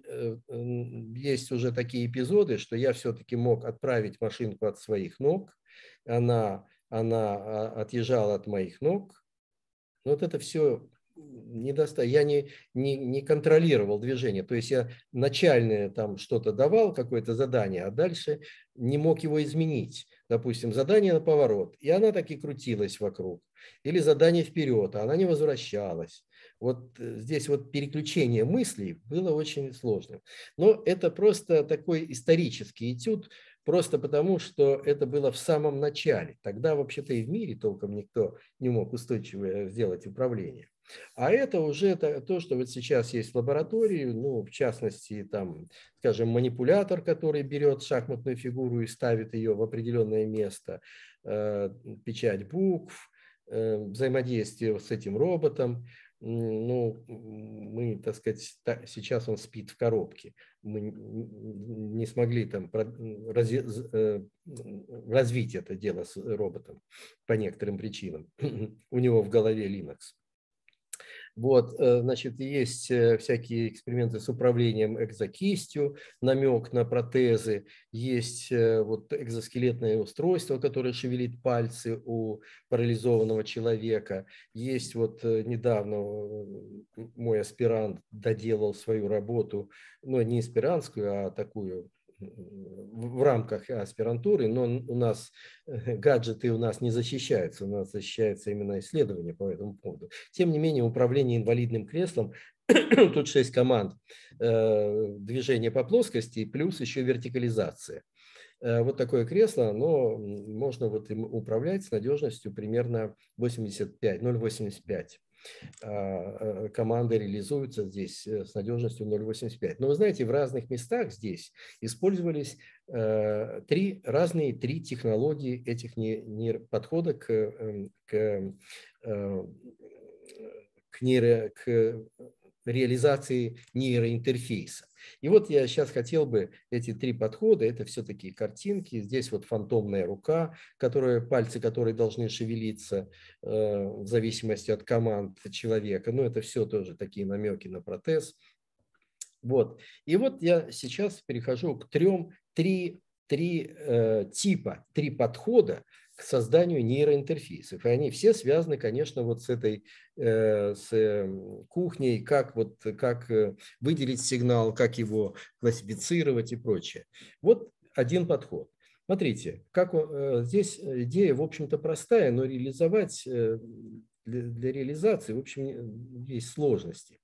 есть уже такие эпизоды, что я все-таки мог отправить машинку от своих ног, она отъезжала от моих ног. Но вот это все я не контролировал движение. То есть я начальное там что-то давал, какое-то задание, а дальше не мог его изменить. Допустим, задание на поворот, и она так и крутилась вокруг. Или задание вперед, а она не возвращалась. Вот здесь вот переключение мыслей было очень сложным. Но это просто такой исторический этюд, просто потому, что это было в самом начале. Тогда вообще-то и в мире толком никто не мог устойчиво сделать управление. А это уже то, что вот сейчас есть в лаборатории, ну, в частности, там, скажем, манипулятор, который берет шахматную фигуру и ставит ее в определенное место, печать букв, взаимодействие с этим роботом. Ну, мы, так сказать, сейчас он спит в коробке. Мы не смогли там развить это дело с роботом по некоторым причинам. У него в голове Linux. Вот, значит, есть всякие эксперименты с управлением экзокистью, намек на протезы, есть вот экзоскелетное устройство, которое шевелит пальцы у парализованного человека, есть вот недавно мой аспирант доделал свою работу, ну, не аспирантскую, а такую в рамках аспирантуры, но у нас гаджеты у нас не защищаются, у нас защищается именно исследование по этому поводу. Тем не менее, управление инвалидным креслом, тут 6 команд, движение по плоскости, плюс еще вертикализация. Вот такое кресло, оно можно вот им управлять с надежностью примерно 0,85. команды реализуются здесь с надежностью 0,85. Но вы знаете, в разных местах здесь использовались разные три технологии этих подхода к реализации нейроинтерфейса. И вот я сейчас хотел бы эти три подхода, это все-таки картинки. Здесь вот фантомная рука, пальцы которой должны шевелиться в зависимости от команд человека. Но это все тоже такие намеки на протез. Вот. И вот я сейчас перехожу к три подхода к созданию нейроинтерфейсов. И они все связаны, конечно, вот с этой кухней, как выделить сигнал, как его классифицировать и прочее. Вот один подход. Смотрите, здесь идея, в общем-то, простая, но реализовать для реализации, в общем, есть сложности.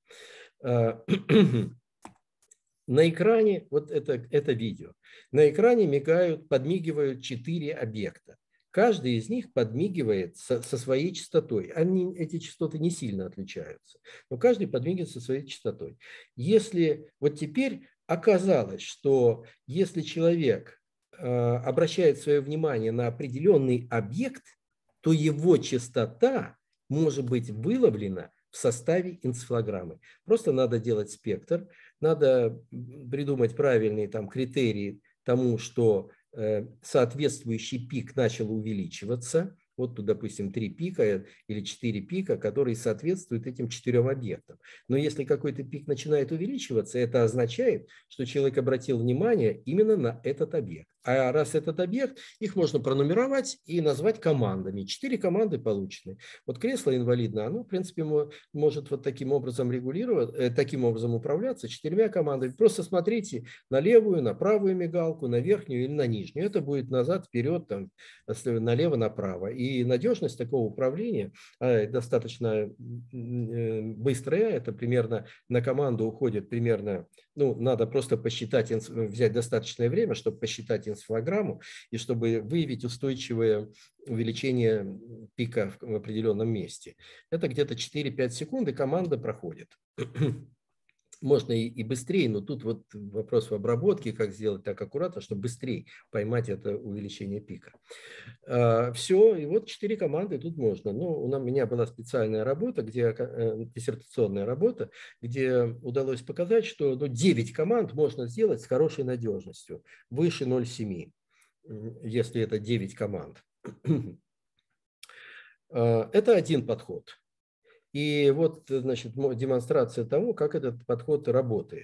На экране, вот это видео, на экране подмигивают 4 объекта. Каждый из них подмигивает со своей частотой. Эти частоты не сильно отличаются, но каждый подмигивает со своей частотой. Вот теперь оказалось, что если человек обращает свое внимание на определенный объект, то его частота может быть выловлена в составе энцефалограммы. Просто надо делать спектр, надо придумать правильные критерии тому, что соответствующий пик начал увеличиваться. Вот тут, допустим, 3 пика или 4 пика, которые соответствуют этим 4 объектам. Но если какой-то пик начинает увеличиваться, это означает, что человек обратил внимание именно на этот объект. А раз этот объект, их можно пронумеровать и назвать командами. 4 команды получены. Вот кресло инвалидное, оно, в принципе, может вот таким образом таким образом управляться 4 командами. Просто смотрите на левую, на правую мигалку, на верхнюю или на нижнюю. Это будет назад, вперед, налево, направо. И надежность такого управления достаточно быстрая. Это примерно на команду уходит примерно, надо просто посчитать, взять достаточное время, чтобы посчитать энцефалограмму и чтобы выявить устойчивое увеличение пика в определенном месте. Это где-то 4-5 секунд, и команда проходит. Можно и быстрее, но тут вот вопрос в обработке, как сделать так аккуратно, чтобы быстрее поймать это увеличение пика. Все, и вот 4 команды тут можно. У меня была специальная работа, диссертационная работа, где удалось показать, что 9 команд можно сделать с хорошей надежностью, выше 0,7, если это 9 команд. Это один подход. И вот, значит, демонстрация того, как этот подход работает.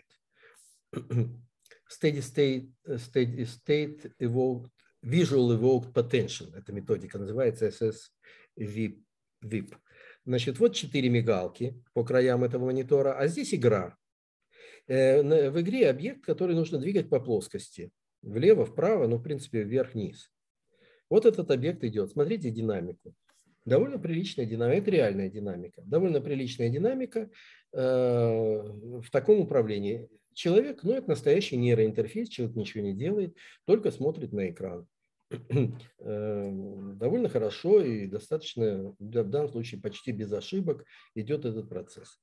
Steady State Visual Evoked Potential. Эта методика называется SSVIP. Значит, вот 4 мигалки по краям этого монитора, а здесь игра. В игре объект, который нужно двигать по плоскости. Влево, вправо, в принципе, вверх-вниз. Вот этот объект идет. Смотрите динамику. Довольно приличная динамика, это реальная динамика. Довольно приличная динамика в таком управлении. Человек, это настоящий нейроинтерфейс, человек ничего не делает, только смотрит на экран. Довольно хорошо и достаточно, в данном случае почти без ошибок идет этот процесс.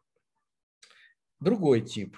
Другой тип.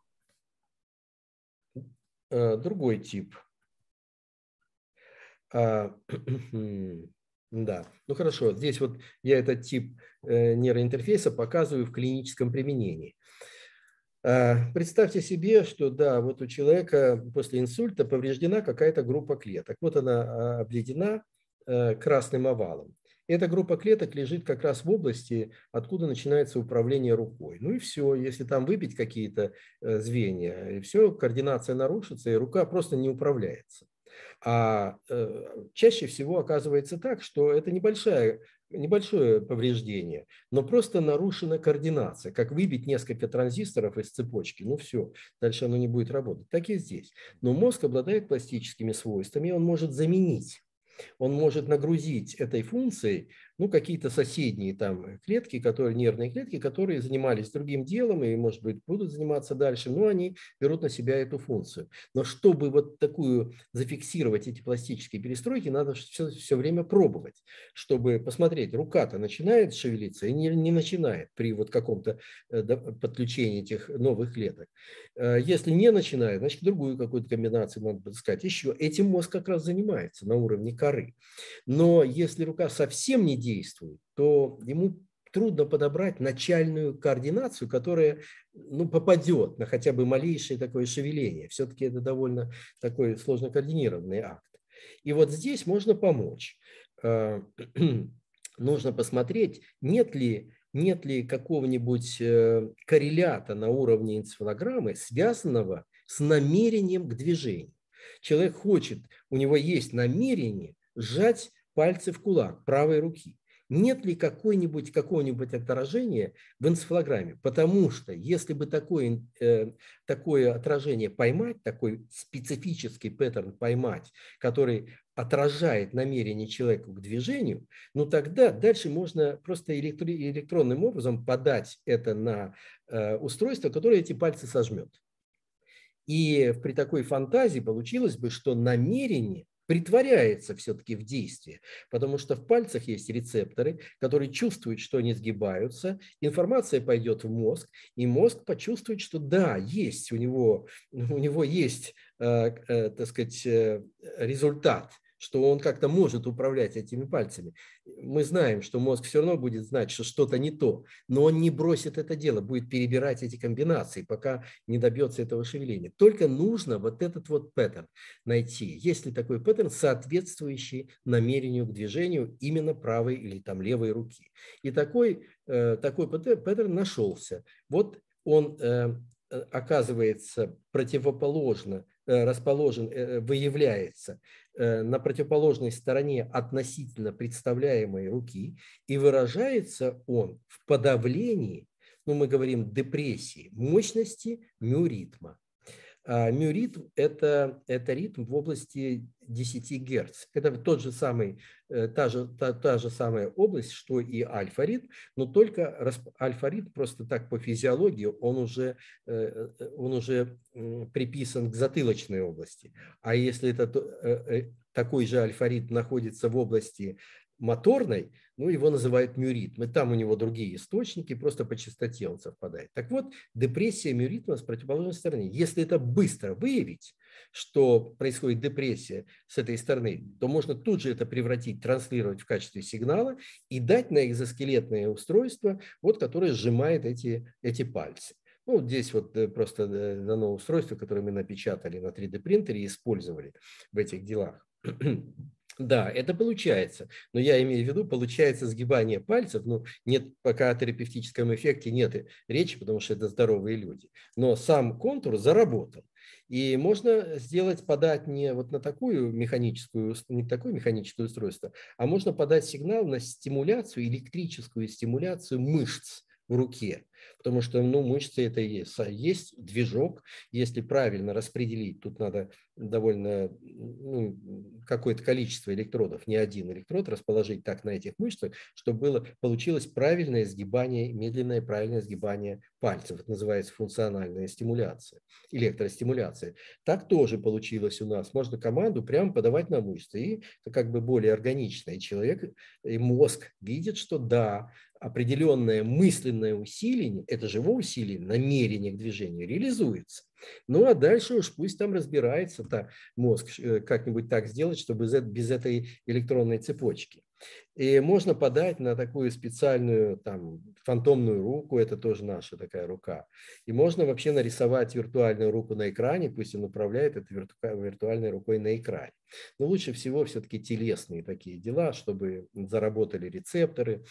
Да, хорошо. Здесь вот я этот тип нейроинтерфейса показываю в клиническом применении. Представьте себе, что вот у человека после инсульта повреждена какая-то группа клеток. Вот она обведена красным овалом. Эта группа клеток лежит как раз в области, откуда начинается управление рукой. И все, если там выбить какие-то звенья, и все, координация нарушится, и рука просто не управляется. А чаще всего оказывается так, что это небольшое повреждение, но просто нарушена координация, как выбить несколько транзисторов из цепочки. Все, дальше оно не будет работать. Так и здесь. Но мозг обладает пластическими свойствами, он может заменить. Он может нагрузить этой функцией ну, какие-то соседние там клетки, нервные клетки, которые занимались другим делом и, может быть, будут заниматься дальше, но они берут на себя эту функцию. Но чтобы вот такую зафиксировать эти пластические перестройки, надо все время пробовать, чтобы посмотреть, рука-то начинает шевелиться и не начинает при вот каком-то подключении этих новых клеток. Если не начинает, значит, другую какую-то комбинацию надо подыскать. Еще этим мозг как раз занимается на уровне коры. Но если рука совсем не действует, то ему трудно подобрать начальную координацию, которая, ну, попадет на хотя бы малейшее такое шевеление. Все-таки это довольно такой сложно координированный акт. И вот здесь можно помочь. Нужно посмотреть, нет ли какого-нибудь коррелята на уровне энцефалограммы, связанного с намерением к движению. Человек хочет, у него есть намерение сжать пальцы в кулак правой руки. Нет ли какого-нибудь отражения в энцефалограмме? Потому что если бы такое отражение поймать, такой специфический паттерн поймать, который отражает намерение человека к движению, ну тогда дальше можно просто электронным образом подать это на устройство, которое эти пальцы сожмет. И при такой фантазии получилось бы, что намерение притворяется все-таки в действие, потому что в пальцах есть рецепторы, которые чувствуют, что они сгибаются, информация пойдет в мозг, и мозг почувствует, что да, есть у него есть, так сказать, результат, что он как-то может управлять этими пальцами. Мы знаем, что мозг все равно будет знать, что что-то не то, но он не бросит это дело, будет перебирать эти комбинации, пока не добьется этого шевеления. Только нужно вот этот вот паттерн найти. Есть ли такой паттерн, соответствующий намерению к движению именно правой или там левой руки. И такой паттерн нашелся. Вот он оказывается противоположно выявляется на противоположной стороне относительно представляемой руки, и выражается он в подавлении, ну, мы говорим депрессии, мощности миоритма. Миоритм – это ритм в области 10 Гц. Это та же самая область, что и альфа-ритм, но только альфа-ритм просто так по физиологии, он уже приписан к затылочной области. А если такой же альфа-ритм находится в области моторной, ну, его называют миоритм. И там у него другие источники, просто по частоте он совпадает. Так вот, депрессия миоритма с противоположной стороны. Если это быстро выявить, что происходит депрессия с этой стороны, то можно тут же это превратить, транслировать в качестве сигнала и дать на экзоскелетное устройство, вот, которое сжимает эти пальцы. Ну, здесь вот просто дано устройство, которое мы напечатали на 3D-принтере и использовали в этих делах. Да, это получается, но я имею в виду, получается сгибание пальцев, ну, нет, пока о терапевтическом эффекте нет речи, потому что это здоровые люди, но сам контур заработал. И можно подать не вот на такое механическое устройство, а можно подать сигнал на стимуляцию, электрическую стимуляцию мышц в руке. Потому что, ну, мышцы это и есть движок. Если правильно распределить, тут надо довольно какое-то количество электродов, не один электрод, расположить так на этих мышцах, чтобы получилось правильное сгибание, медленное правильное сгибание пальцев. Это называется функциональная стимуляция, электростимуляция. Так тоже получилось у нас. Можно команду прямо подавать на мышцы. И это как бы более органично. И человек, и мозг видит, что да, определенное мысленное усилие, это живое усилие, намерение к движению реализуется. Ну а дальше уж пусть там разбирается мозг, как-нибудь так сделать, чтобы без этой электронной цепочки. И можно подать на такую специальную там фантомную руку, это тоже наша такая рука. И можно вообще нарисовать виртуальную руку на экране, пусть он управляет этой виртуальной рукой на экране. Но лучше всего все-таки телесные такие дела, чтобы заработали рецепторы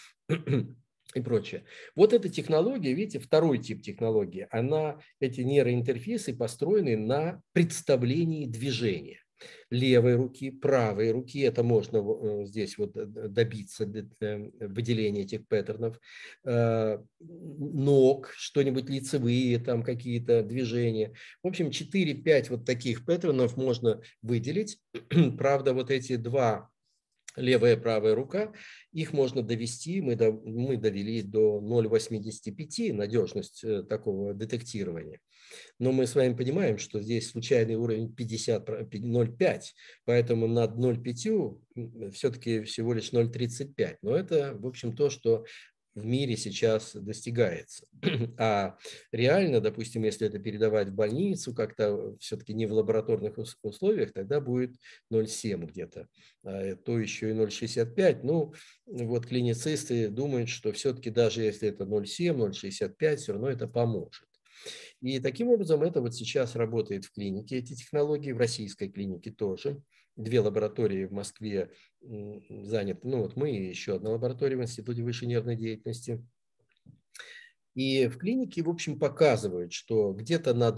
и прочее. Вот эта технология, видите, второй тип технологии, эти нейроинтерфейсы построены на представлении движения. Левой руки, правой руки, это можно здесь вот добиться выделения этих паттернов, ног, что-нибудь лицевые, там какие-то движения. В общем, 4-5 вот таких паттернов можно выделить. Правда, вот эти два левая и правая рука, их можно довести, мы довели до 0,85 надежность такого детектирования. Но мы с вами понимаем, что здесь случайный уровень 0,5, поэтому над 0,5 все-таки всего лишь 0,35. Но это, в общем, то, что в мире сейчас достигается. А реально, допустим, если это передавать в больницу, как-то все-таки не в лабораторных условиях, тогда будет 0,7 где-то, то еще и 0,65. Ну, вот клиницисты думают, что все-таки даже если это 0,7, 0,65, все равно это поможет. И таким образом это вот сейчас работает в клинике, эти технологии, в российской клинике тоже. 2 лаборатории в Москве заняты, ну вот мы и еще одна лаборатория в Институте высшей нервной деятельности. И в клинике, в общем, показывают, что где-то на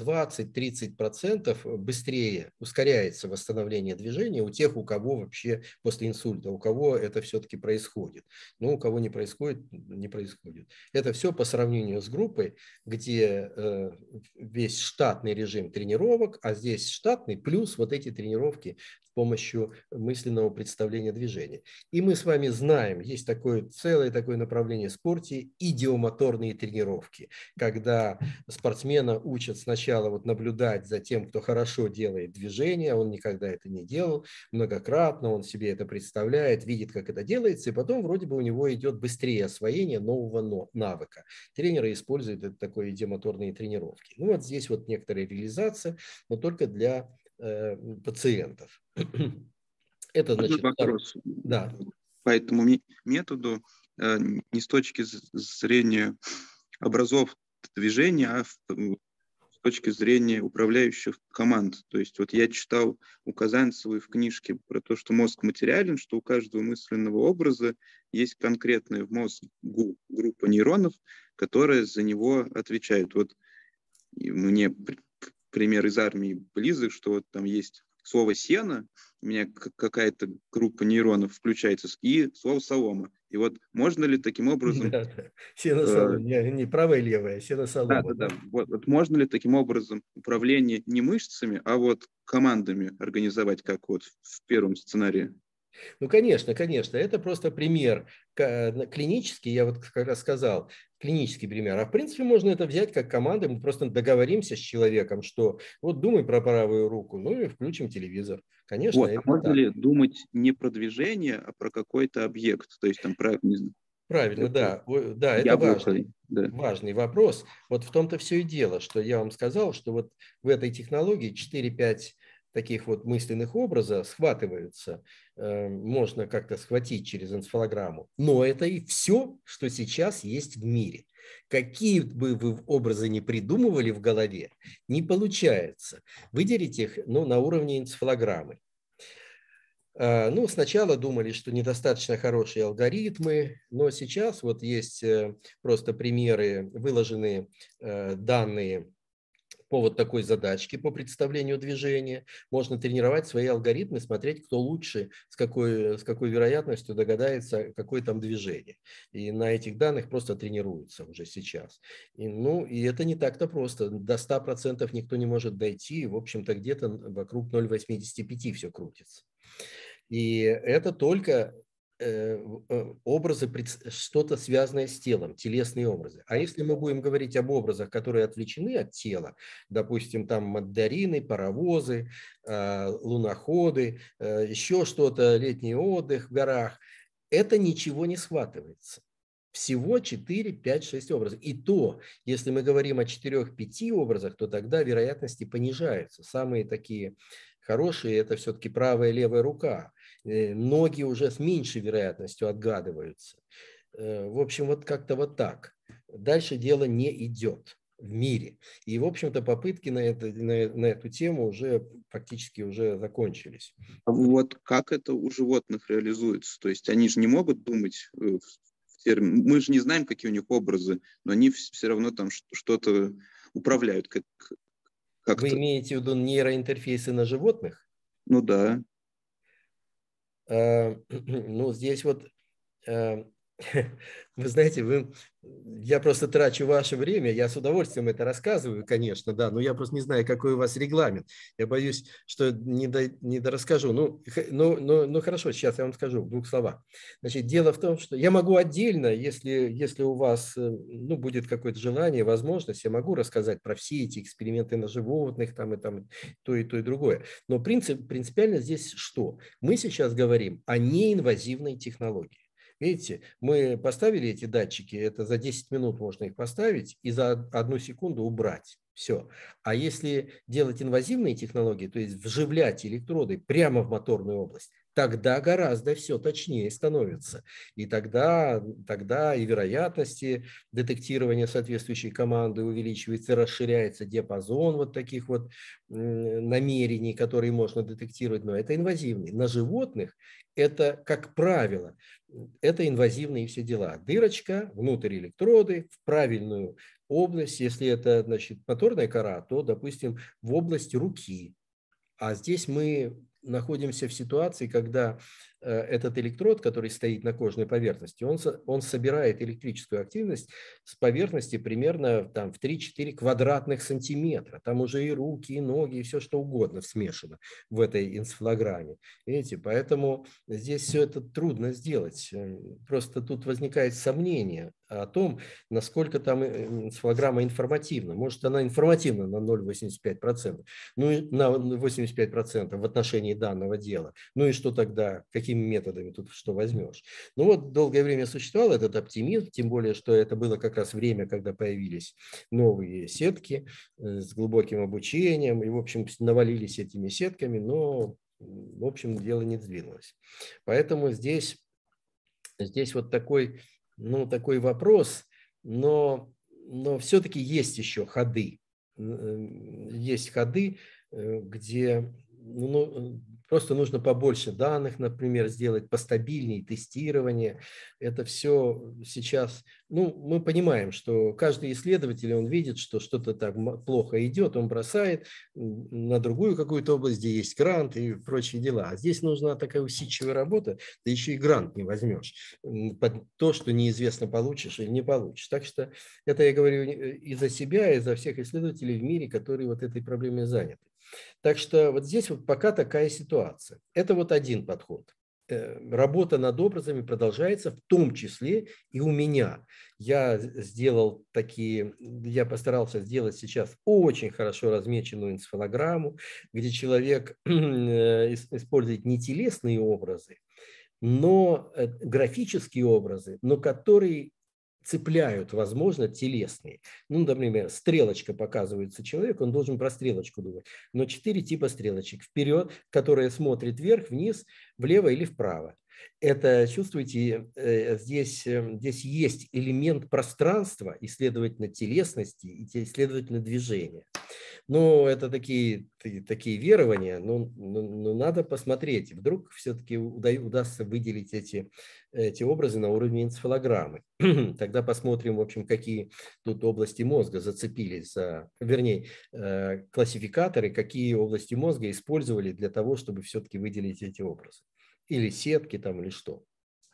20-30% быстрее ускоряется восстановление движения у тех, у кого вообще после инсульта, у кого это все-таки происходит. Но у кого не происходит, не происходит. Это все по сравнению с группой, где весь штатный режим тренировок, а здесь штатный плюс вот эти тренировки с помощью мысленного представления движения. И мы с вами знаем, есть целое такое направление в спорте – идиомоторные тренировки, когда спортсмена учат сначала вот наблюдать за тем, кто хорошо делает движение, он никогда это не делал, многократно он себе это представляет, видит, как это делается, и потом вроде бы у него идет быстрее освоение нового навыка. Тренеры используют это такое идиомоторные тренировки. Ну вот здесь вот некоторая реализация, но только для пациентов. Это значит... Вопрос. Да. По этому методу не с точки зрения образцов движения, а с точки зрения управляющих команд. То есть вот я читал у Казанцевой в книжке про то, что мозг материален, что у каждого мысленного образа есть конкретная в мозгу группа нейронов, которые за него отвечают. Вот мне пример из армии близок, что вот там есть слово «сено», у меня какая-то группа нейронов включается, и слово «солома». И вот можно ли таким образом... Да, сено-солома, не правая и левая, сено-солома. Да. Вот можно ли таким образом управление не мышцами, а вот командами организовать, как вот в первом сценарии? Ну, конечно, это просто пример клинический, я вот как раз сказал, клинический пример. А в принципе можно это взять как команда, мы просто договоримся с человеком, что вот думай про правую руку, ну и включим телевизор. Конечно, Вот, это можно так. ли думать не про движение, а про какой-то объект? То есть там про, не знаю, правильно, да, это яблоко, важный вопрос. Вот в том-то все и дело, что я вам сказал, что вот в этой технологии 4-5 таких вот мысленных образов схватываются, можно как-то схватить через энцефалограмму. Но это и все, что сейчас есть в мире. Какие бы вы образы ни придумывали в голове, не получается выделить их на уровне энцефалограммы. Ну, сначала думали, что недостаточно хорошие алгоритмы, но сейчас вот есть просто примеры, выложенные данные по вот такой задачке, по представлению движения. Можно тренировать свои алгоритмы, смотреть, кто лучше, с какой вероятностью догадается, какое там движение. И на этих данных просто тренируются уже сейчас. И это не так-то просто. До 100% никто не может дойти. В общем-то, где-то вокруг 0,85 все крутится. И это только образы, что-то связанное с телом, телесные образы. А если мы будем говорить об образах, которые отвлечены от тела, допустим, там мандарины, паровозы, луноходы, еще что-то, летний отдых в горах, это ничего не схватывается. Всего 4, 5, 6 образов. И то, если мы говорим о 4-5 образах, то тогда вероятности понижаются. Самые такие хорошие – это все-таки правая и левая рука. Ноги уже с меньшей вероятностью отгадываются. В общем, вот как-то вот так. Дальше дело не идет в мире. И, в общем-то, попытки на эту тему уже фактически уже закончились. А вот как это у животных реализуется? То есть они же не могут думать мы же не знаем, какие у них образы, но они все равно там что-то управляют. Как-то. Вы имеете в виду нейроинтерфейсы на животных? Ну да. Ну, здесь вот Вы знаете, я просто трачу ваше время, я с удовольствием это рассказываю, конечно, да, но я просто не знаю, какой у вас регламент. Я боюсь, что не дорасскажу. Ну, хорошо, сейчас я вам скажу в 2 словах. Значит, дело в том, что я могу отдельно, если у вас будет какое-то желание, возможность, я могу рассказать про все эти эксперименты на животных, там, то, и другое. Но принципиально здесь что? Мы сейчас говорим о неинвазивной технологии. Видите, мы поставили эти датчики, это за 10 минут можно их поставить и за 1 секунду убрать. Все. А если делать инвазивные технологии, то есть вживлять электроды прямо в моторную область, тогда гораздо все точнее становится. И тогда и вероятности детектирования соответствующей команды увеличивается, расширяется диапазон вот таких вот намерений, которые можно детектировать, но это инвазивные. На животных это, как правило, это инвазивные все дела. Дырочка, внутрь электроды, в правильную область. Если это, значит, моторная кора, то, допустим, в область руки. А здесь мы находимся в ситуации, когда этот электрод, который стоит на кожной поверхности, он собирает электрическую активность с поверхности примерно там, в 3-4 квадратных сантиметра. Там уже и руки, и ноги, и все что угодно смешано в этой энцефалограмме. Видите, поэтому здесь все это трудно сделать. Просто тут возникает сомнение о том, насколько там энцефалограмма информативна. Может, она информативна на 0,85%, ну и на 85% в отношении данного дела. Ну и что тогда? Какими методами тут что возьмешь? Ну вот долгое время существовал этот оптимизм, тем более, что это было как раз время, когда появились новые сетки с глубоким обучением, и, в общем, навалились этими сетками, но, в общем, дело не сдвинулось. Поэтому здесь вот такой вопрос, но все-таки есть еще ходы. Есть ходы, где просто нужно побольше данных, например, сделать постабильнее тестирование. Это все сейчас, мы понимаем, что каждый исследователь, он видит, что что-то так плохо идет, он бросает на другую какую-то область, где есть грант и прочие дела. А здесь нужна такая усидчивая работа, да еще и грант не возьмешь под то, что неизвестно, получишь или не получишь. Так что это я говорю и за себя, и за всех исследователей в мире, которые вот этой проблемой заняты. Так что вот здесь вот пока такая ситуация. Это вот один подход. Работа над образами продолжается, в том числе и у меня. Я постарался сделать сейчас очень хорошо размеченную энцефалограмму, где человек использует не телесные образы, но графические образы, но которые цепляют, возможно, телесные. Например, стрелочка показывается человеку, он должен про стрелочку думать. Но 4 типа стрелочек. Вперед, которая смотрит вверх, вниз, влево или вправо. Это, чувствуете, здесь есть элемент пространства и, следовательно, телесности, и, следовательно, движения. Ну, это такие верования, но надо посмотреть. Вдруг все-таки удастся выделить эти образы на уровне энцефалограммы. Тогда посмотрим, в общем, какие тут области мозга зацепились, классификаторы, какие области мозга использовали для того, чтобы все-таки выделить эти образы. Или сетки там, или что.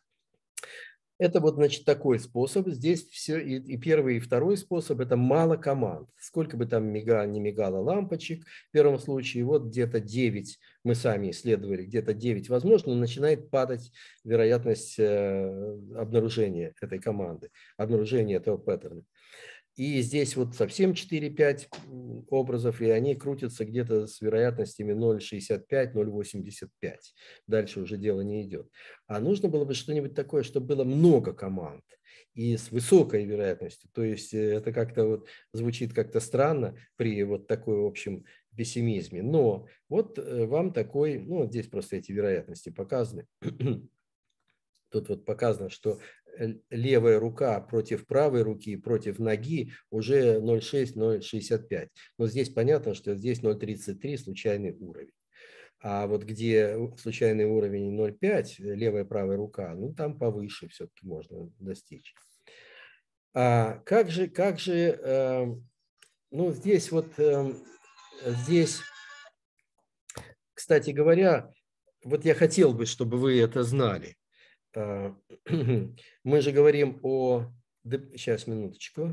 Это вот, значит, такой способ. Здесь все, и первый, и второй способ – это мало команд. Сколько бы там не мигало лампочек в первом случае, вот где-то 9, мы сами исследовали, где-то 9 возможно, начинает падать вероятность обнаружения этой команды, обнаружения этого паттерна. И здесь вот совсем 4-5 образов, и они крутятся где-то с вероятностями 0,65, 0,85. Дальше уже дело не идет. А нужно было бы что-нибудь такое, чтобы было много команд и с высокой вероятностью. То есть это как-то вот звучит как-то странно при вот такой, в общем, пессимизме. Но вот вам такой, здесь просто эти вероятности показаны. Тут вот показано, что левая рука против правой руки, против ноги уже 0,6, 0,65. Но здесь понятно, что здесь 0,33 случайный уровень. А вот где случайный уровень 0,5, левая правая рука, там повыше все-таки можно достичь. А как же, здесь вот, здесь, кстати говоря, вот я хотел бы, чтобы вы это знали. мы же говорим о... Сейчас, минуточку.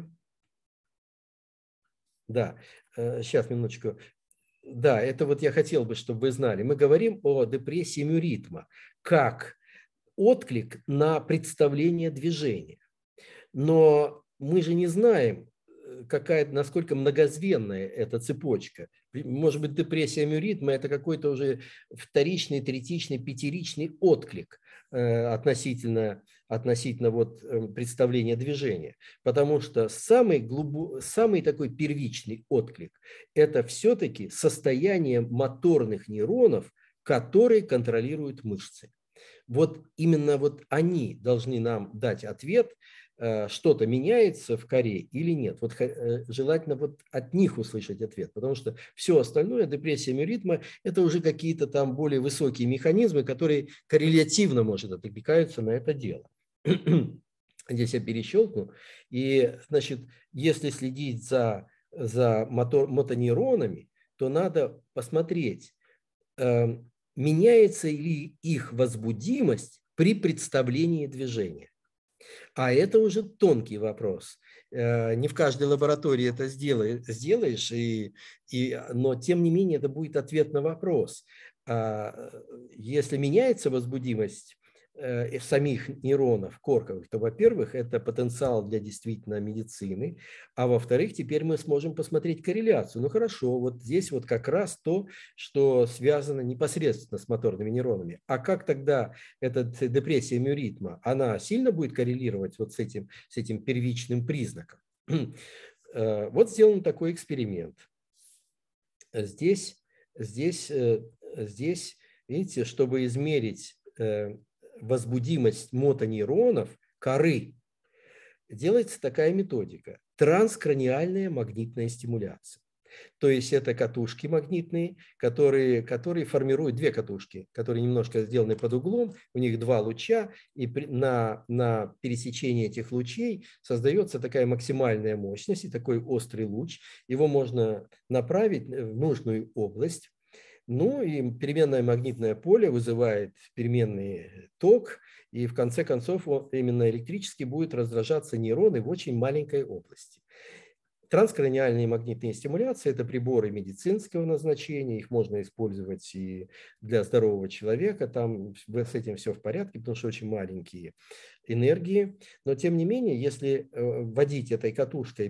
Да, сейчас, минуточку. Да, это вот я хотел бы, чтобы вы знали. Мы говорим о депрессии мюритма как отклик на представление движения. Но мы же не знаем, насколько многозвенная эта цепочка. Может быть, депрессия мюритма – это какой-то уже вторичный, третичный, пятеричный отклик относительно вот представления движения. Потому что самый такой первичный отклик – это все-таки состояние моторных нейронов, которые контролируют мышцы. Вот именно вот они должны нам дать ответ, что-то меняется в коре или нет. Вот желательно вот от них услышать ответ, потому что все остальное, депрессия мюритма, это уже какие-то там более высокие механизмы, которые коррелятивно, может, откликаются на это дело. Здесь я перещелкну. И, значит, если следить за мотонейронами, то надо посмотреть, меняется ли их возбудимость при представлении движения. А это уже тонкий вопрос. Не в каждой лаборатории это сделаешь, но тем не менее это будет ответ на вопрос. Если меняется возбудимость самих нейронов корковых, то, во-первых, это потенциал для действительно медицины, а во-вторых, теперь мы сможем посмотреть корреляцию. Ну хорошо, вот здесь вот как раз то, что связано непосредственно с моторными нейронами. А как тогда эта депрессия мюритма, она сильно будет коррелировать вот с этим первичным признаком? Вот сделан такой эксперимент. Здесь, видите, чтобы измерить возбудимость мотонейронов коры, делается такая методика – транскраниальная магнитная стимуляция. То есть это катушки магнитные, которые формируют две катушки, которые немножко сделаны под углом, у них два луча, и на пересечении этих лучей создается такая максимальная мощность и такой острый луч. Его можно направить в нужную область. Ну и переменное магнитное поле вызывает переменный ток, и в конце концов именно электрически будет раздражаться нейроны в очень маленькой области. Транскраниальные магнитные стимуляции – это приборы медицинского назначения, их можно использовать и для здорового человека, там с этим все в порядке, потому что очень маленькие энергии. Но тем не менее, если вводить этой катушкой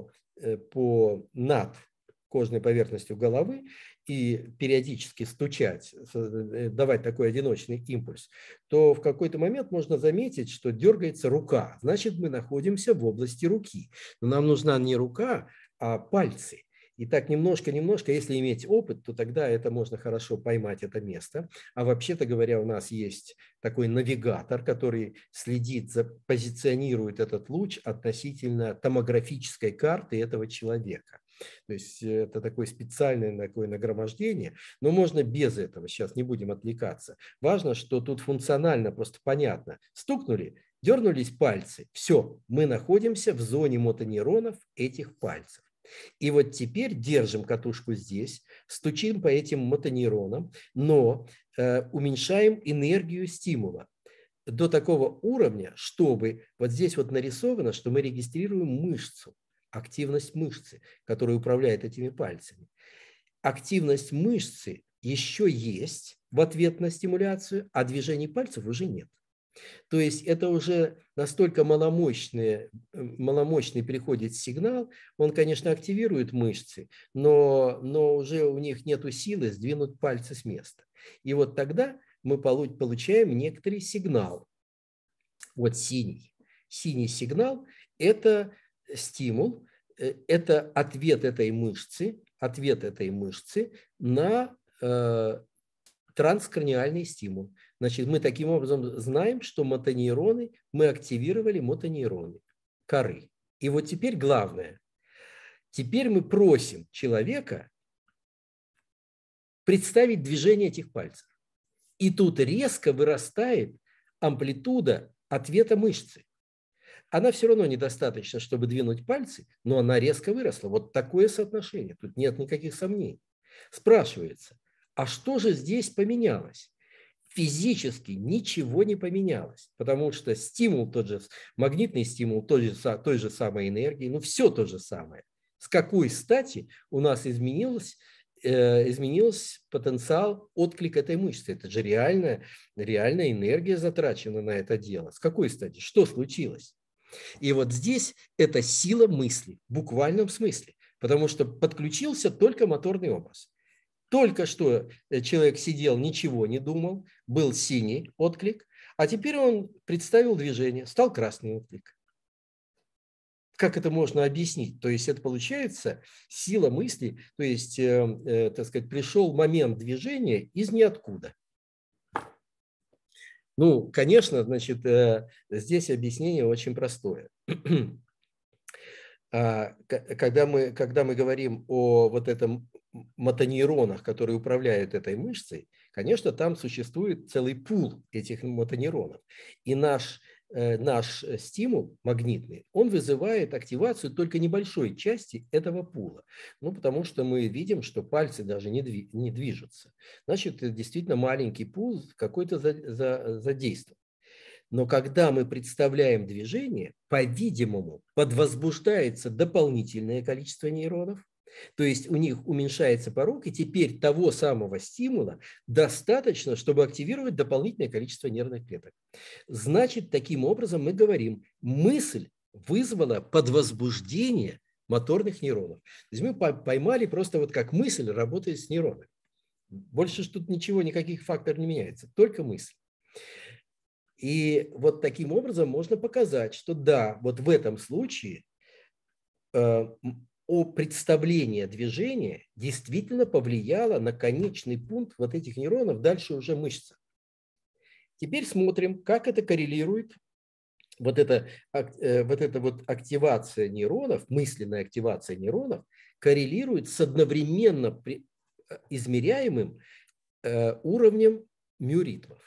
над кожной поверхностью головы и периодически стучать, давать такой одиночный импульс, то в какой-то момент можно заметить, что дергается рука. Значит, мы находимся в области руки. Но нам нужна не рука, а пальцы. И так немножко, если иметь опыт, то тогда это можно хорошо поймать, это место. А вообще-то говоря, у нас есть такой навигатор, который позиционирует этот луч относительно томографической карты этого человека. То есть это такое специальное такое нагромождение, но можно без этого, сейчас не будем отвлекаться. Важно, что тут функционально просто понятно. Стукнули, дернулись пальцы, все, мы находимся в зоне мотонейронов этих пальцев. И вот теперь держим катушку здесь, стучим по этим мотонейронам, но уменьшаем энергию стимула до такого уровня, чтобы вот здесь вот нарисовано, что мы регистрируем мышцу. Активность мышцы, которая управляет этими пальцами. Активность мышцы еще есть в ответ на стимуляцию, а движений пальцев уже нет. То есть это уже настолько маломощный приходит сигнал, он, конечно, активирует мышцы, но уже у них нет силы сдвинуть пальцы с места. И вот тогда мы получаем некоторый сигнал. Вот синий сигнал – это стимул, это ответ этой мышцы на транскраниальный стимул. Значит, мы таким образом знаем, что мы активировали мотонейроны коры. И вот теперь главное. Теперь мы просим человека представить движение этих пальцев. И тут резко вырастает амплитуда ответа мышцы. Она все равно недостаточно, чтобы двинуть пальцы, но она резко выросла. Вот такое соотношение. Тут нет никаких сомнений. Спрашивается, а что же здесь поменялось? физически ничего не поменялось, потому что стимул тот же, магнитный стимул той же самой энергии, ну все то же самое. С какой стати у нас изменился потенциал отклика этой мышцы? Это же реальная энергия затрачена на это дело. С какой стати? Что случилось? И вот здесь это сила мысли в буквальном смысле, потому что подключился только моторный образ. Только что человек сидел, ничего не думал, был синий отклик, а теперь он представил движение, стал красный отклик. Как это можно объяснить? То есть это получается сила мысли, то есть, так сказать, пришел момент движения из ниоткуда. Ну, конечно, значит, здесь объяснение очень простое. Когда мы говорим о вот этом мотонейронах, которые управляют этой мышцей, конечно, там существует целый пул этих мотонейронов. И наш стимул магнитный, он вызывает активацию только небольшой части этого пула. Ну, потому что мы видим, что пальцы даже не движутся. Значит, действительно маленький пул какой-то задействован. Но когда мы представляем движение, по-видимому, подвозбуждается дополнительное количество нейронов, то есть у них уменьшается порог, и теперь того самого стимула достаточно, чтобы активировать дополнительное количество нервных клеток. Значит, таким образом мы говорим, мысль вызвала подвозбуждение моторных нейронов. То есть мы поймали просто вот как мысль работает с нейронами. Больше тут ничего, никаких факторов не меняется, только мысль. И вот таким образом можно показать, что да, вот в этом случае представление движения действительно повлияло на конечный пункт вот этих нейронов, дальше уже мышца. Теперь смотрим, как это коррелирует, вот эта активация нейронов, мысленная активация нейронов, коррелирует с одновременно измеряемым уровнем миоритмов.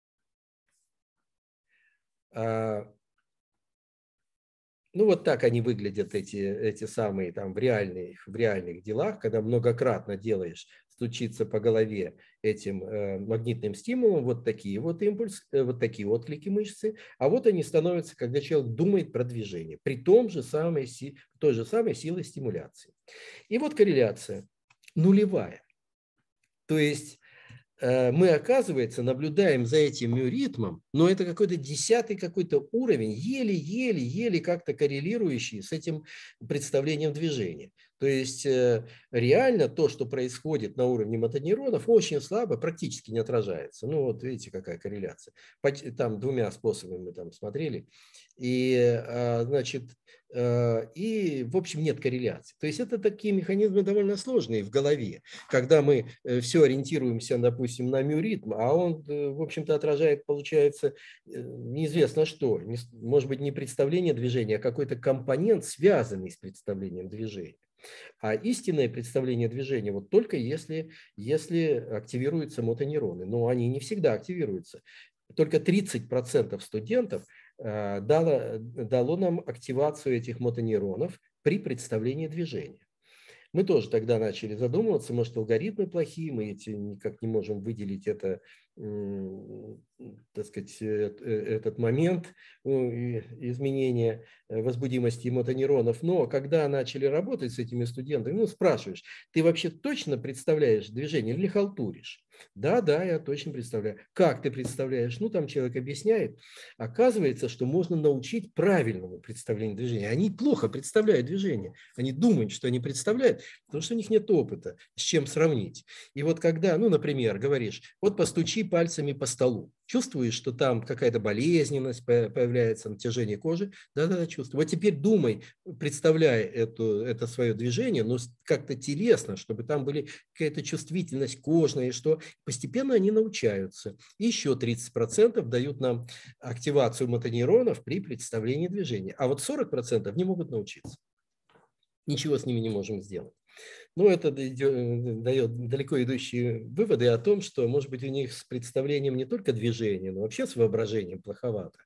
Ну, вот так они выглядят, эти самые там в реальных делах, когда многократно делаешь, стучиться по голове этим магнитным стимулом, вот такие вот импульсы, вот такие отклики мышцы, а вот они становятся, когда человек думает про движение, при той же самой силе стимуляции. И вот корреляция нулевая. То есть мы, оказывается, наблюдаем за этим миоритмом, но это какой-то 10-й какой-то уровень, еле-еле как-то коррелирующий с этим представлением движения. То есть реально то, что происходит на уровне мотонейронов, очень слабо, практически не отражается. Ну вот видите, какая корреляция. Там двумя способами мы там смотрели. И, значит, и, в общем, нет корреляции. То есть это такие механизмы довольно сложные в голове, когда мы все ориентируемся, допустим, на миоритм, а он, в общем-то, отражает, получается, неизвестно что. Может быть, не представление движения, а какой-то компонент, связанный с представлением движения. А истинное представление движения вот только если активируются мотонейроны. Но они не всегда активируются. Только 30% студентов дало нам активацию этих мотонейронов при представлении движения. Мы тоже тогда начали задумываться, может, алгоритмы плохие, мы никак не можем выделить это, так сказать, этот момент изменения возбудимости мотонейронов. Но когда начали работать с этими студентами, спрашиваешь, ты вообще точно представляешь движение или халтуришь? Да, я точно представляю. Как ты представляешь? Там человек объясняет. Оказывается, что можно научить правильному представлению движения. Они плохо представляют движение. Они думают, что они представляют, потому что у них нет опыта, с чем сравнить. И вот когда, например, говоришь, вот постучи пальцами по столу, чувствуешь, что там какая-то болезненность появляется, натяжение кожи? Да, чувствую. Вот теперь думай, представляя это свое движение, но как-то телесно, чтобы там были какая-то чувствительность кожная, что постепенно они научаются. И еще 30% дают нам активацию мотонейронов при представлении движения. А вот 40% не могут научиться. Ничего с ними не можем сделать. Это дает далеко идущие выводы о том, что, может быть, у них с представлением не только движения, но вообще с воображением плоховато.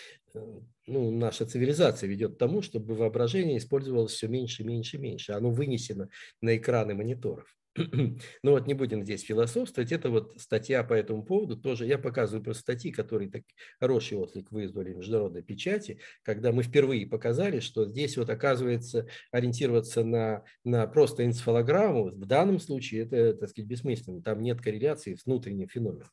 Наша цивилизация ведет к тому, чтобы воображение использовалось все меньше и меньше и меньше. Оно вынесено на экраны мониторов. Ну вот не будем здесь философствовать, это вот статья по этому поводу тоже, я показываю просто статьи, которые так хороший отклик вызвали в международной печати, когда мы впервые показали, что здесь вот оказывается ориентироваться на просто энцефалограмму, в данном случае это, так сказать, бессмысленно, там нет корреляции с внутренним феноменом.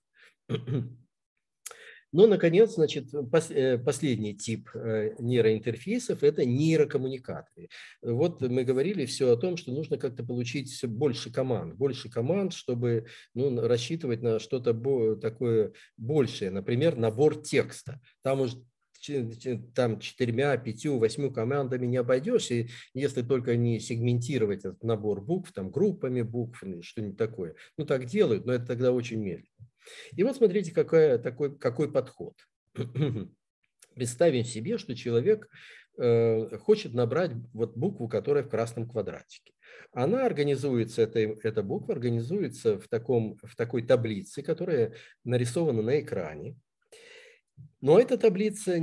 Ну, наконец, значит, последний тип нейроинтерфейсов – это нейрокоммуникаторы. Вот мы говорили все о том, что нужно как-то получить больше команд, чтобы рассчитывать на что-то такое большее, например, набор текста. Там уже там 4, 5, 8 командами не обойдешься, если только не сегментировать этот набор букв, там группами букв или что-нибудь такое. Ну, так делают, но это тогда очень медленно. И вот смотрите, какой подход. Представим себе, что человек хочет набрать вот букву, которая в красном квадратике. Она организуется, эта буква организуется в такой таблице, которая нарисована на экране. Но эта таблица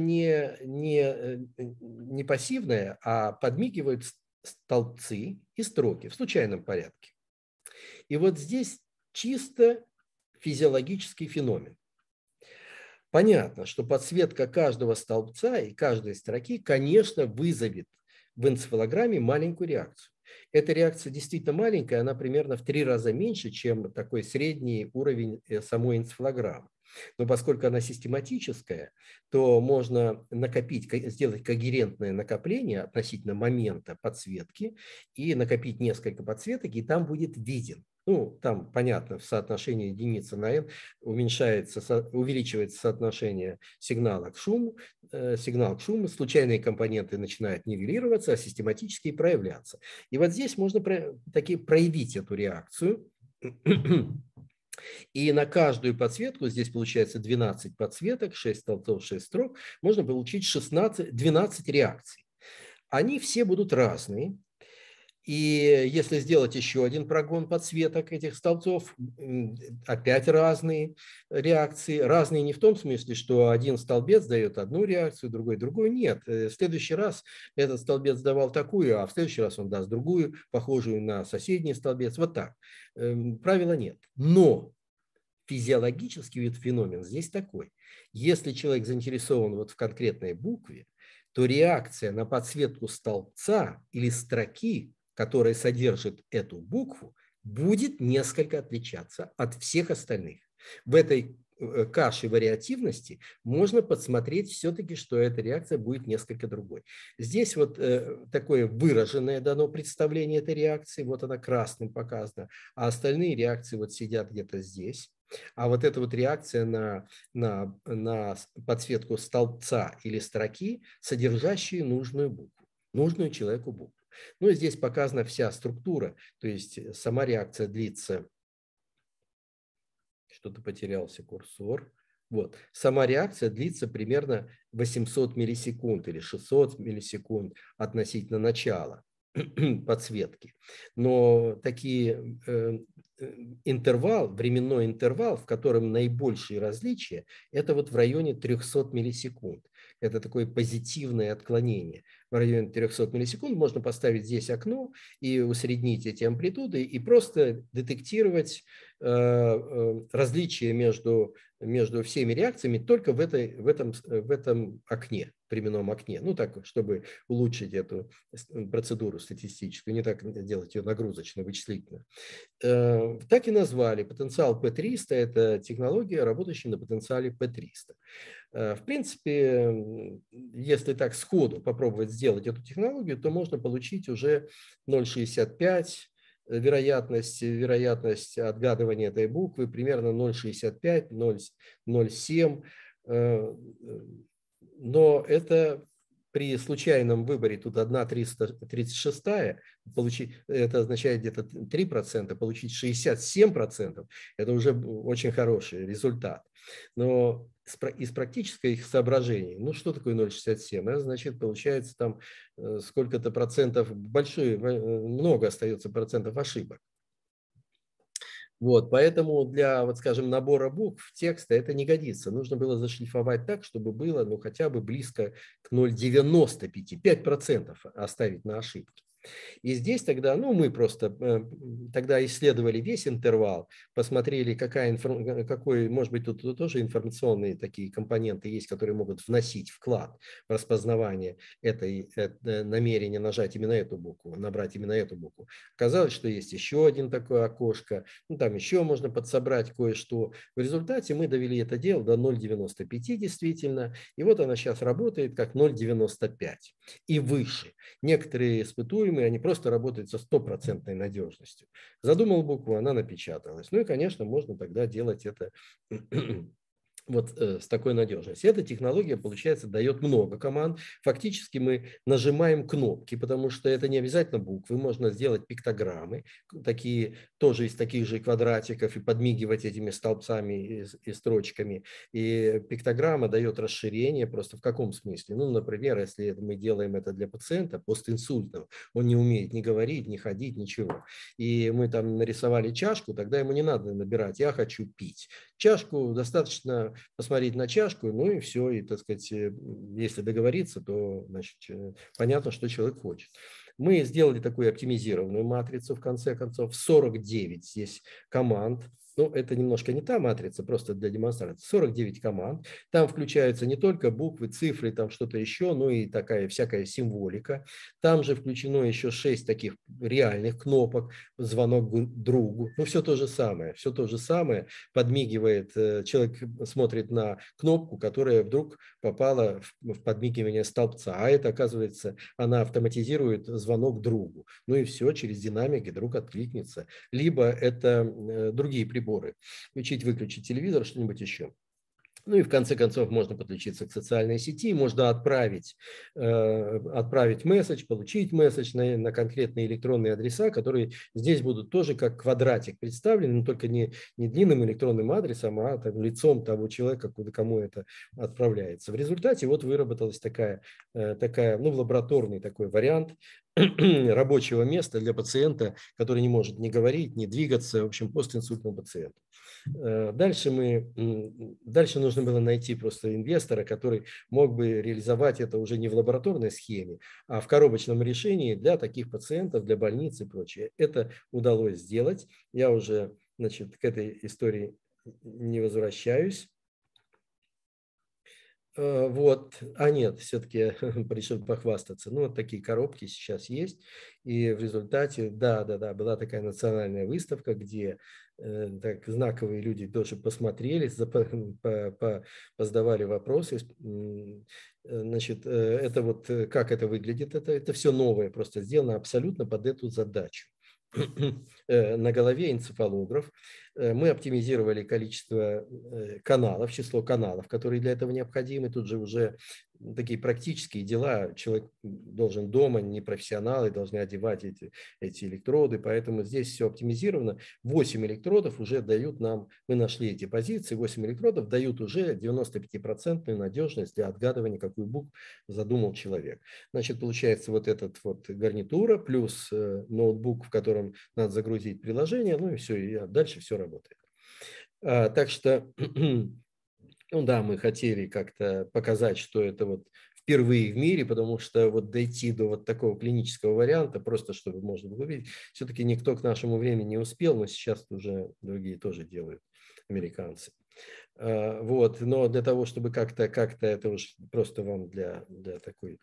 не пассивная, а подмигивают столбцы и строки в случайном порядке. И вот здесь чисто физиологический феномен. Понятно, что подсветка каждого столбца и каждой строки, конечно, вызовет в энцефалограмме маленькую реакцию. Эта реакция действительно маленькая, она примерно в 3 раза меньше, чем такой средний уровень самой энцефалограммы. Но поскольку она систематическая, то можно сделать когерентное накопление относительно момента подсветки и накопить несколько подсветок, и там будет виден. Ну, там, понятно, в соотношении единицы на n увеличивается соотношение сигнала к шуму, случайные компоненты начинают нивелироваться, а систематические проявляться. И вот здесь можно проявить эту реакцию. И на каждую подсветку, здесь получается 12 подсветок, 6 столбцов, 6 строк, можно получить 12 реакций. Они все будут разные. И если сделать еще один прогон подсветок этих столбцов, опять разные реакции. Разные не в том смысле, что один столбец дает одну реакцию, другой другую. Нет. В следующий раз этот столбец давал такую, а в следующий раз он даст другую, похожую на соседний столбец. Вот так. Правила нет. Но физиологический феномен здесь такой. Если человек заинтересован вот в конкретной букве, то реакция на подсветку столбца или строки, которая содержит эту букву, будет несколько отличаться от всех остальных. В этой каше вариативности можно подсмотреть все-таки, что эта реакция будет несколько другой. Здесь вот такое выраженное дано представление этой реакции, вот она красным показана, а остальные реакции вот сидят где-то здесь. А вот эта вот реакция на подсветку столбца или строки, содержащие нужную букву, нужную человеку букву. Ну и здесь показана вся структура, то есть сама реакция длится, что-то потерялся курсор, вот, сама реакция длится примерно 800 миллисекунд или 600 миллисекунд относительно начала подсветки. Но временной интервал, в котором наибольшие различия, это вот в районе 300 миллисекунд. Это такое позитивное отклонение. В районе 300 миллисекунд можно поставить здесь окно и усреднить эти амплитуды и просто детектировать различия между всеми реакциями только в этом окне, временном окне. Ну так, чтобы улучшить эту процедуру статистическую, не так делать ее нагрузочно-вычислительно. Так и назвали. Потенциал P300 – это технология, работающая на потенциале P300. В принципе, если так сходу попробовать сделать эту технологию, то можно получить уже 0,65 вероятность отгадывания этой буквы, примерно 0,65, 0,07. Но это при случайном выборе, тут 1,336, это означает где-то 3%, получить 67%, это уже очень хороший результат. Но из практических соображений, ну что такое 0,67? Это значит, получается там сколько-то процентов, много остается процентов ошибок. Вот, поэтому для, вот скажем, набора букв текста это не годится. Нужно было зашлифовать так, чтобы было хотя бы близко к 0,95, 5% оставить на ошибки. И здесь тогда, ну, мы просто тогда исследовали весь интервал, посмотрели, какой, может быть, тут тоже информационные такие компоненты есть, которые могут вносить вклад в распознавание намерения нажать именно эту букву, набрать именно эту букву. Оказалось, что есть еще один такое окошко, ну, там еще можно подсобрать кое-что. В результате мы довели это дело до 0,95 действительно, и вот она сейчас работает как 0,95 и выше. Некоторые испытуемые, они просто работают со стопроцентной надежностью. Задумал букву, она напечаталась. Ну и, конечно, можно тогда делать это вот с такой надежностью. Эта технология, получается, дает много команд. Фактически мы нажимаем кнопки, потому что это не обязательно буквы. Можно сделать пиктограммы, такие, тоже из таких же квадратиков, и подмигивать этими столбцами и строчками. И пиктограмма дает расширение просто в каком смысле? Ну, например, если мы делаем это для пациента постинсультного, он не умеет ни говорить, ни ходить, ничего. И мы там нарисовали чашку, тогда ему не надо набирать «я хочу пить». Чашку достаточно посмотреть на чашку, ну и все, и, так сказать, если договориться, то, значит, понятно, что человек хочет. Мы сделали такую оптимизированную матрицу, в конце концов, 49 здесь команд. Ну, это немножко не та матрица, просто для демонстрации. 49 команд. Там включаются не только буквы, цифры, там что-то еще, но и такая всякая символика. Там же включено еще 6 таких реальных кнопок, звонок другу. Ну, все то же самое. Все то же самое. Подмигивает, человек смотрит на кнопку, которая вдруг попала в подмигивание столбца. А это, оказывается, она автоматизирует звонок другу. Ну и все, через динамик и друг откликнется. Либо это другие приборы. Включить, выключить телевизор, что-нибудь еще. Ну и в конце концов можно подключиться к социальной сети, можно отправить месседж, получить месседж на конкретные электронные адреса, которые здесь будут тоже как квадратик представлены, но только не длинным электронным адресом, а там, лицом того человека, кому это отправляется. В результате вот выработалась такая, ну, лабораторный такой вариант рабочего места для пациента, который не может ни говорить, ни двигаться, в общем, постинсультному пациенту. Дальше нужно было найти просто инвестора, который мог бы реализовать это уже не в лабораторной схеме, а в коробочном решении для таких пациентов, для больниц и прочее. Это удалось сделать. Я уже, значит, к этой истории не возвращаюсь. Вот, нет, все-таки решил похвастаться. Ну, вот такие коробки сейчас есть. И в результате, да, была такая национальная выставка, где так знаковые люди тоже посмотрели, позадавали вопросы. Значит, это вот как это выглядит, это все новое, просто сделано абсолютно под эту задачу. На голове энцефалограф. Мы оптимизировали количество каналов, число каналов, которые для этого необходимы. Тут же уже такие практические дела. Человек должен дома, не профессионалы, должны одевать эти электроды. Поэтому здесь все оптимизировано. 8 электродов уже дают нам, мы нашли эти позиции, 8 электродов дают уже 95% надежность для отгадывания, какую букву задумал человек. Значит, получается вот этот вот гарнитура плюс ноутбук, в котором надо загрузить приложение, ну и все, и дальше все работает. Так что, ну да, мы хотели как-то показать, что это вот впервые в мире, потому что вот дойти до вот такого клинического варианта, просто чтобы можно было увидеть, все-таки никто к нашему времени не успел, но сейчас уже другие тоже делают, американцы. Вот, но для того, чтобы как-то это уж просто вам для такой...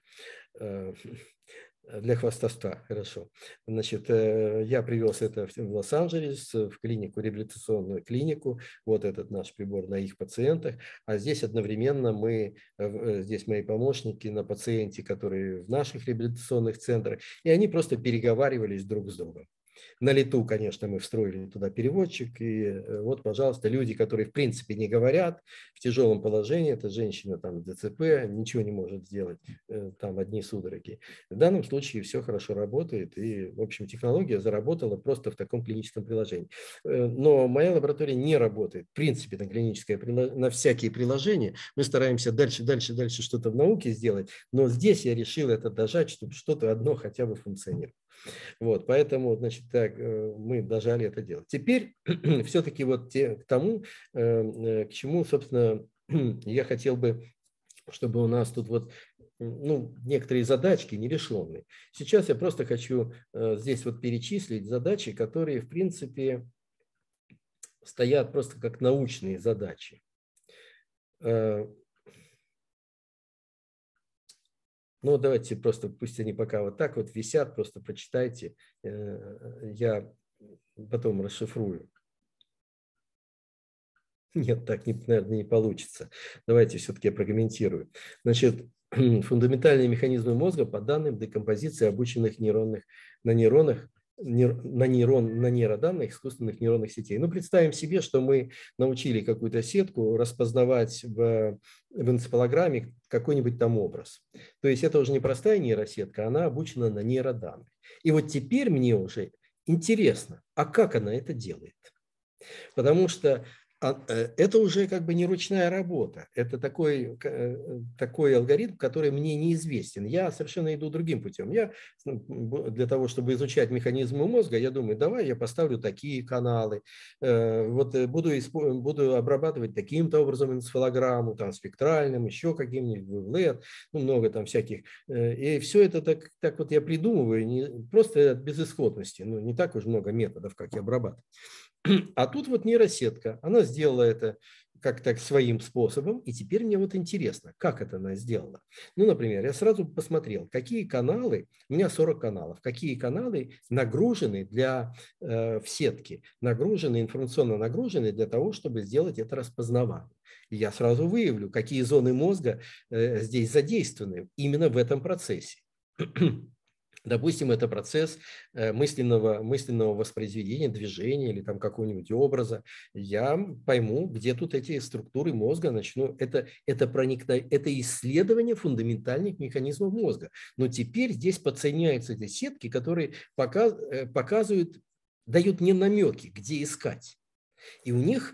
Для хвастовства, хорошо. Значит, я привез это в Лос-Анджелес, в клинику, реабилитационную клинику, вот этот наш прибор на их пациентах, а здесь одновременно здесь мои помощники на пациенте, которые в наших реабилитационных центрах, и они просто переговаривались друг с другом. На лету, конечно, мы встроили туда переводчик, и вот, пожалуйста, люди, которые в принципе не говорят, в тяжелом положении, это женщина там ДЦП, ничего не может сделать, там одни судороги. В данном случае все хорошо работает, и, в общем, технология заработала просто в таком клиническом приложении. Но моя лаборатория не работает, в принципе, на всякие приложения. Мы стараемся дальше что-то в науке сделать, но здесь я решил это дожать, чтобы что-то одно хотя бы функционировало. Вот, поэтому, значит, так, мы дожали это дело. Теперь все-таки вот к тому, к чему, собственно, я хотел бы, чтобы у нас тут вот некоторые задачки нерешенные. Сейчас я просто хочу здесь вот перечислить задачи, которые, в принципе, стоят просто как научные задачи. Ну, давайте просто, пусть они пока вот так вот висят, просто прочитайте, я потом расшифрую. Нет, так, наверное, не получится. Давайте все-таки я прокомментирую. Значит, фундаментальные механизмы мозга по данным декомпозиции обученных на нейроданных искусственных нейронных сетей. Ну, представим себе, что мы научили какую-то сетку распознавать в энцефалограмме какой-нибудь там образ. То есть это уже не простая нейросетка, она обучена на нейроданных. И вот теперь мне уже интересно, а как она это делает? Потому что это уже как бы не ручная работа. Это такой алгоритм, который мне неизвестен. Я совершенно иду другим путем. Я для того, чтобы изучать механизмы мозга, я думаю, давай я поставлю такие каналы, вот буду обрабатывать таким-то образом энцефалограмму, там, спектральным, еще каким-нибудь, LED, много там всяких. И все это так вот я придумываю, просто от безысходности. Не так уж много методов, как я обрабатываю. А тут вот нейросетка, она сделала это как-то своим способом, и теперь мне вот интересно, как это она сделала. Например, я сразу посмотрел, какие каналы, у меня 40 каналов, какие каналы нагружены в сетке, информационно нагружены для того, чтобы сделать это распознавание. И я сразу выявлю, какие зоны мозга здесь задействованы именно в этом процессе. Допустим, это процесс мысленного воспроизведения движения или там какого-нибудь образа. Я пойму, где тут эти структуры мозга начну. Это исследование фундаментальных механизмов мозга. Но теперь здесь подсоединяются эти сетки, которые показывают, дают мне намеки, где искать. И у них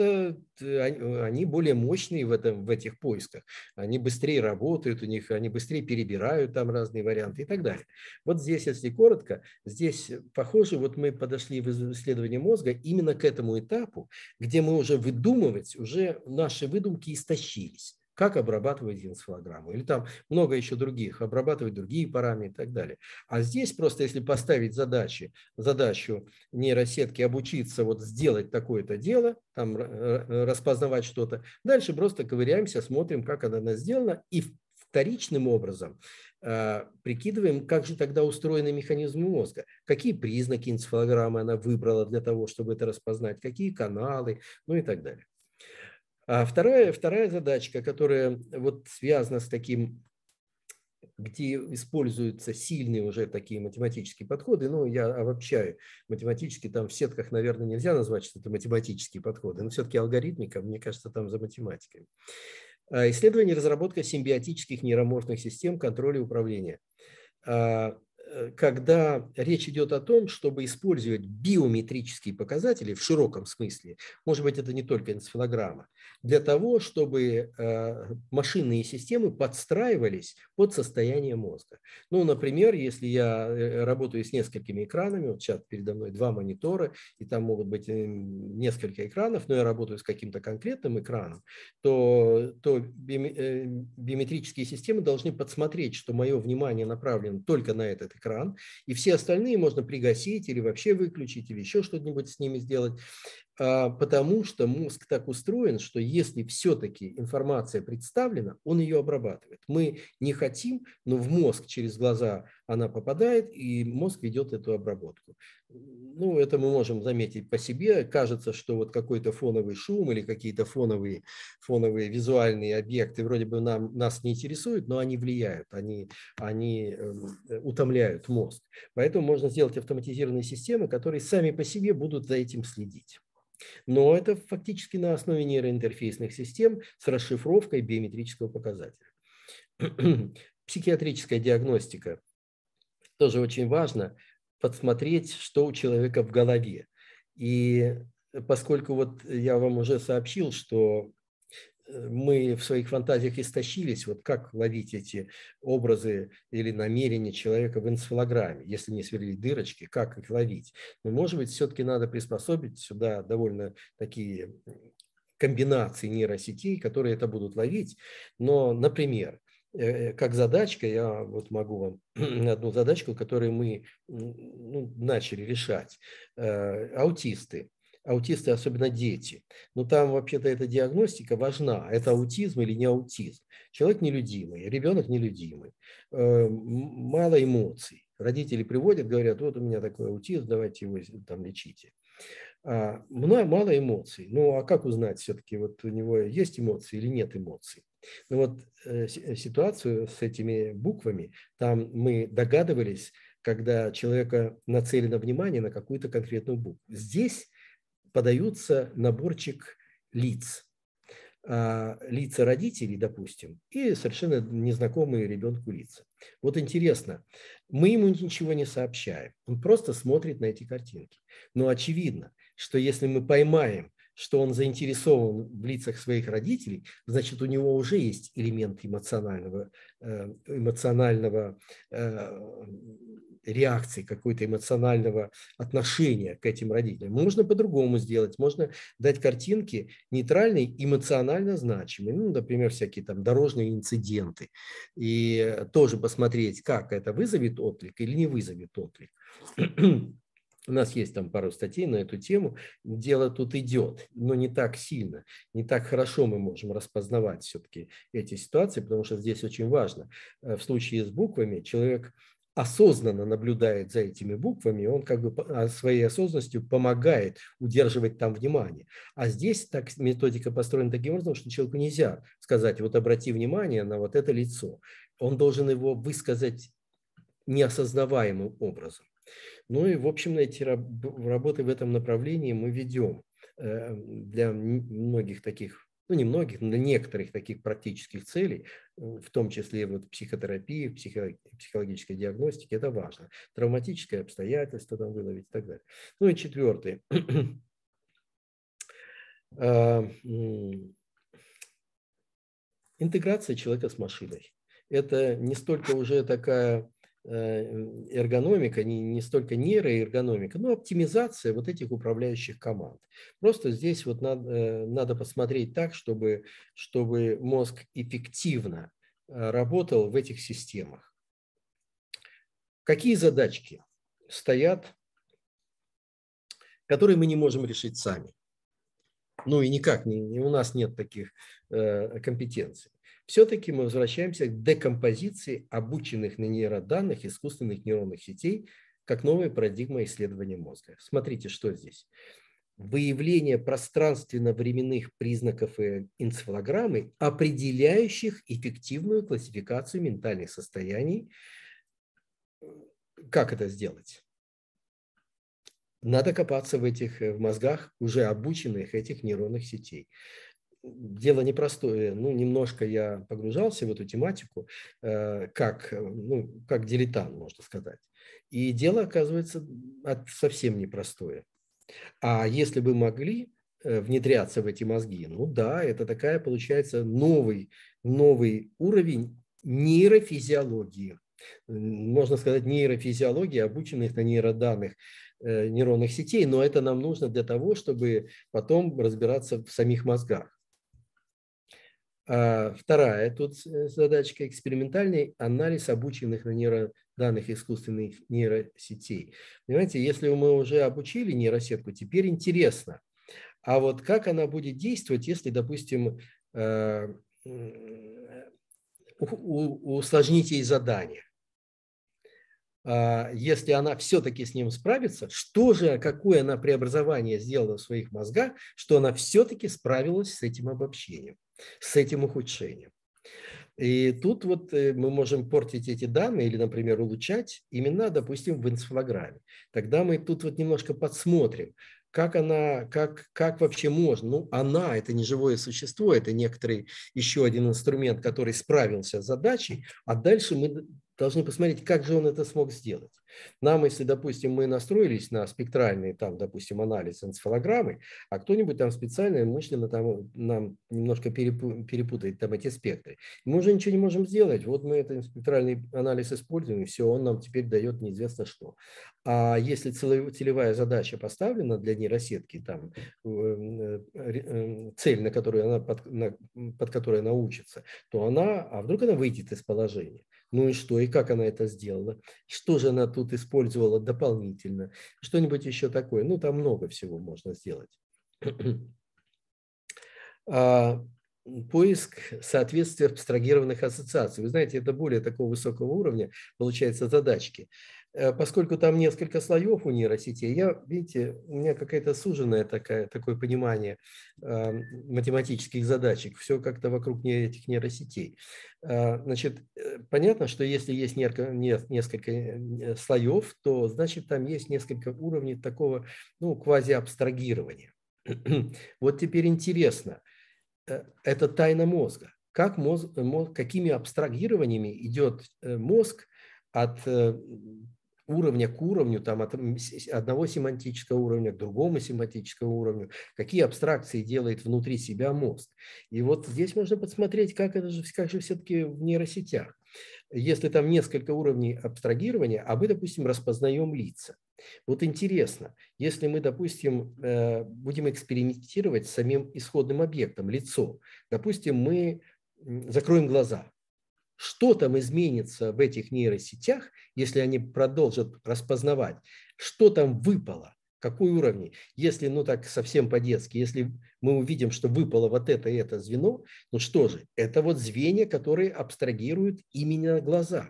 они более мощные в этих поисках. Они быстрее работают, они быстрее перебирают там разные варианты и так далее. Вот здесь, если коротко, здесь похоже, вот мы подошли в исследовании мозга именно к этому этапу, где мы уже наши выдумки истощились. Как обрабатывать энцефалограмму. Или там много еще других, обрабатывать другие параметры и так далее. А здесь просто, если поставить задачу нейросетки обучиться вот сделать такое-то дело, там распознавать что-то, дальше просто ковыряемся, смотрим, как она сделана, и вторичным образом прикидываем, как же тогда устроены механизмы мозга, какие признаки энцефалограммы она выбрала для того, чтобы это распознать, какие каналы, и так далее. А вторая задачка, которая вот связана с таким, где используются сильные уже такие математические подходы, я обобщаю, математически там в сетках, наверное, нельзя назвать, что это математические подходы, но все-таки алгоритмика, мне кажется, там за математикой. Исследование и разработка симбиотических нейроморфных систем контроля и управления. Когда речь идет о том, чтобы использовать биометрические показатели в широком смысле, может быть, это не только энцефалограмма, для того, чтобы машинные системы подстраивались под состояние мозга. Например, если я работаю с несколькими экранами, вот сейчас передо мной 2 монитора, и там могут быть несколько экранов, но я работаю с каким-то конкретным экраном, то биометрические системы должны подсмотреть, что мое внимание направлено только на этот экран, и все остальные можно пригасить или вообще выключить, или еще что-нибудь с ними сделать, потому что мозг так устроен, что если все-таки информация представлена, он ее обрабатывает. Мы не хотим, но в мозг через глаза она попадает, и мозг ведет эту обработку. Это мы можем заметить по себе. Кажется, что вот какой-то фоновый шум или какие-то фоновые визуальные объекты вроде бы нас не интересуют, но они влияют, они утомляют мозг. Поэтому можно сделать автоматизированные системы, которые сами по себе будут за этим следить. Но это фактически на основе нейроинтерфейсных систем с расшифровкой биометрического показателя. Психиатрическая диагностика. Тоже очень важно подсмотреть, что у человека в голове. И поскольку вот я вам уже сообщил, что мы в своих фантазиях истощились, вот как ловить эти образы или намерения человека в энцефалограмме, если не сверлить дырочки, как их ловить. Но, может быть, все-таки надо приспособить сюда довольно такие комбинации нейросетей, которые это будут ловить. Но, например, как задачка, я вот могу вам одну задачку, которую мы начали решать. Аутисты. Аутисты, особенно дети. Но там вообще-то эта диагностика важна. Это аутизм или не аутизм. Человек нелюдимый, ребенок нелюдимый, мало эмоций. Родители приводят, говорят, вот у меня такой аутизм, давайте его там лечите. Мало эмоций. Ну, а как узнать все-таки, вот у него есть эмоции или нет эмоций? Ну вот ситуацию с этими буквами, там мы догадывались, когда человека нацелено внимание на какую-то конкретную букву. Здесь подаются наборчик лиц. Лица родителей, допустим, и совершенно незнакомые ребенку лица. Вот интересно, мы ему ничего не сообщаем, он просто смотрит на эти картинки. Но очевидно, что если мы поймаем, что он заинтересован в лицах своих родителей, значит, у него уже есть элемент эмоционального реакции, какой-то эмоционального отношения к этим родителям. Можно по-другому сделать. Можно дать картинки нейтральные, эмоционально значимые. Ну, например, всякие там дорожные инциденты. И тоже посмотреть, как это вызовет отклик или не вызовет отклик. У нас есть там пару статей на эту тему. Дело тут идет, но не так сильно, не так хорошо мы можем распознавать все-таки эти ситуации, потому что здесь очень важно. В случае с буквами человек осознанно наблюдает за этими буквами, он как бы своей осознанностью помогает удерживать там внимание. А здесь так методика построена таким образом, что человеку нельзя сказать, вот обрати внимание на вот это лицо. Он должен его высказать неосознаваемым образом. Ну и, в общем, эти работы в этом направлении мы ведем для многих таких, ну не многих, но для некоторых таких практических целей, в том числе вот психотерапии, психологической диагностики, это важно. Травматическое обстоятельство там выловить и так далее. Ну и четвертый. Интеграция человека с машиной. Это не столько уже такая эргономика, не столько нейроэргономика, но оптимизация вот этих управляющих команд. Просто здесь вот надо посмотреть так, чтобы мозг эффективно работал в этих системах. Какие задачки стоят, которые мы не можем решить сами? Ну и никак, у нас нет таких компетенций. Все-таки мы возвращаемся к декомпозиции обученных на нейроданных искусственных нейронных сетей как новая парадигма исследования мозга. Смотрите, что здесь. Выявление пространственно-временных признаков энцефалограммы, определяющих эффективную классификацию ментальных состояний. Как это сделать? Надо копаться в мозгах уже обученных этих нейронных сетей. Дело непростое. Ну, немножко я погружался в эту тематику, как дилетант, можно сказать. И дело, оказывается, совсем непростое. А если бы могли внедряться в эти мозги, ну да, это такая, получается, новый уровень нейрофизиологии. Можно сказать, нейрофизиологии, обученных на нейроданных нейронных сетей, но это нам нужно для того, чтобы потом разбираться в самих мозгах. Вторая тут задачка – экспериментальный анализ обученных на нейроданных искусственных нейросетей. Понимаете, если мы уже обучили нейросетку, теперь интересно, а вот как она будет действовать, если, допустим, усложнить ей задание? Если она все-таки с ним справится, какое она преобразование сделала в своих мозгах, что она все-таки справилась с этим обобщением, с этим ухудшением. И тут вот мы можем портить эти данные или, например, улучшать именно, допустим, в энцефалограмме. Тогда мы тут вот немножко подсмотрим, как вообще можно. Ну, она – это не живое существо, это некоторый еще один инструмент, который справился с задачей, а дальше мы должны посмотреть, как же он это смог сделать. Нам, если, допустим, мы настроились на спектральный, там, допустим, анализ энцефалограммы, а кто-нибудь там специально мысленно там, нам немножко перепутает там эти спектры, мы уже ничего не можем сделать. Вот мы этот спектральный анализ используем, и все, он нам теперь дает неизвестно что. А если целевая задача поставлена для нейросетки, там, цель, на которую она, под которой она учится, то она, а вдруг она выйдет из положения? Ну и что, и как она это сделала? Что же она тут использовала дополнительно? Что-нибудь еще такое? Ну, там много всего можно сделать. Поиск соответствия абстрагированных ассоциаций. Вы знаете, это более такого высокого уровня, получается, задачки. Поскольку там несколько слоев у нейросетей, видите, у меня какая-то суженное такое понимание математических задачек, все как-то вокруг этих нейросетей. Значит, понятно, что если есть несколько слоев, то значит там есть несколько уровней такого, ну, квазиабстрагирования. Вот теперь интересно, это тайна мозга. Как какими абстрагированиями идет мозг от уровня к уровню, там, от одного семантического уровня к другому семантическому уровню, какие абстракции делает внутри себя мозг. И вот здесь можно посмотреть, как же все-таки в нейросетях. Если там несколько уровней абстрагирования, а мы, допустим, распознаем лица. Вот интересно, если мы, допустим, будем экспериментировать с самим исходным объектом, лицо, допустим, мы закроем глаза. Что там изменится в этих нейросетях, если они продолжат распознавать? Что там выпало? Какой уровень? Если, ну так совсем по-детски, если мы увидим, что выпало вот это и это звено, ну что же, это вот звенья, которые абстрагируют именно глаза.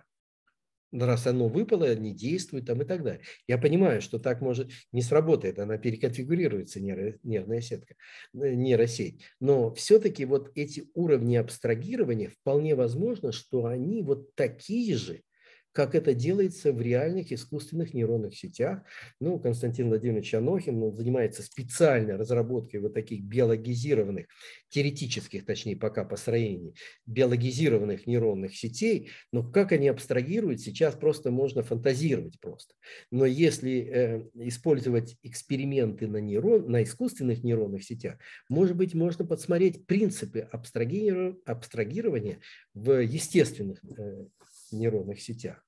Раз оно выпало, не действует там и так далее. Я понимаю, что так может не сработает, она переконфигурируется, нервная сетка, нейросеть. Но все-таки вот эти уровни абстрагирования вполне возможно, что они вот такие же, как это делается в реальных искусственных нейронных сетях. Ну, Константин Владимирович Анохин занимается специальной разработкой вот таких биологизированных, теоретических, точнее, пока построений, биологизированных нейронных сетей. Но как они абстрагируют, сейчас просто можно фантазировать просто. Но если использовать эксперименты на искусственных нейронных сетях, может быть, можно подсмотреть принципы абстрагирования в естественных нейронных сетях.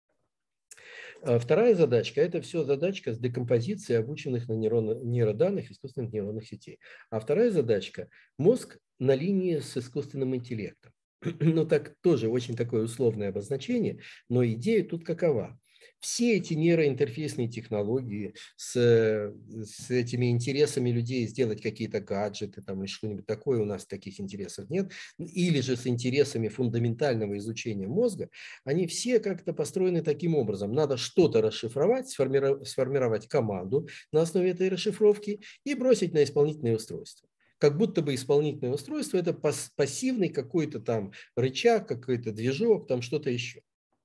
Вторая задачка – это все задачка с декомпозицией обученных на нейроданных искусственных нейронных сетей. А вторая задачка – мозг на линии с искусственным интеллектом. Ну, так тоже очень такое условное обозначение, но идея тут какова? Все эти нейроинтерфейсные технологии с этими интересами людей сделать какие-то гаджеты там, или что-нибудь такое, у нас таких интересов нет, или же с интересами фундаментального изучения мозга, они все как-то построены таким образом. Надо что-то расшифровать, сформировать команду на основе этой расшифровки и бросить на исполнительное устройство. Как будто бы исполнительное устройство – это пассивный какой-то там рычаг, какой-то движок, там что-то еще.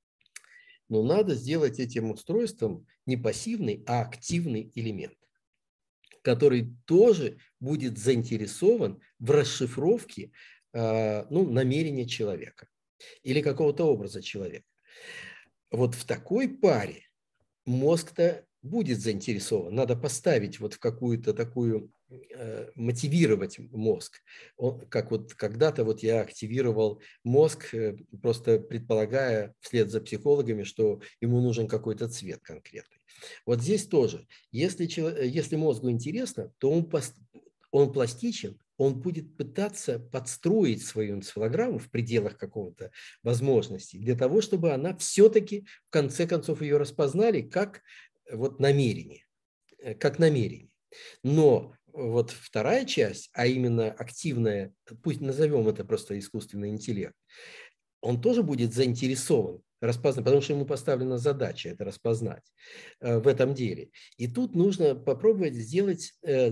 Но надо сделать этим устройством не пассивный, а активный элемент, который тоже будет заинтересован в расшифровке намерения человека или какого-то образа человека. Вот в такой паре мозг-то будет заинтересован. Надо поставить вот в какую-то такую, мотивировать мозг. Как вот когда-то вот я активировал мозг, просто предполагая вслед за психологами, что ему нужен какой-то цвет конкретный. Вот здесь тоже. Если мозгу интересно, то он пластичен, он будет пытаться подстроить свою энцефалограмму в пределах какого-то возможности для того, чтобы она все-таки, в конце концов, ее распознали как вот намерение, как намерение. Но вот вторая часть, а именно активная, пусть назовем это просто искусственный интеллект, он тоже будет заинтересован распознать, потому что ему поставлена задача это распознать в этом деле. И тут нужно попробовать сделать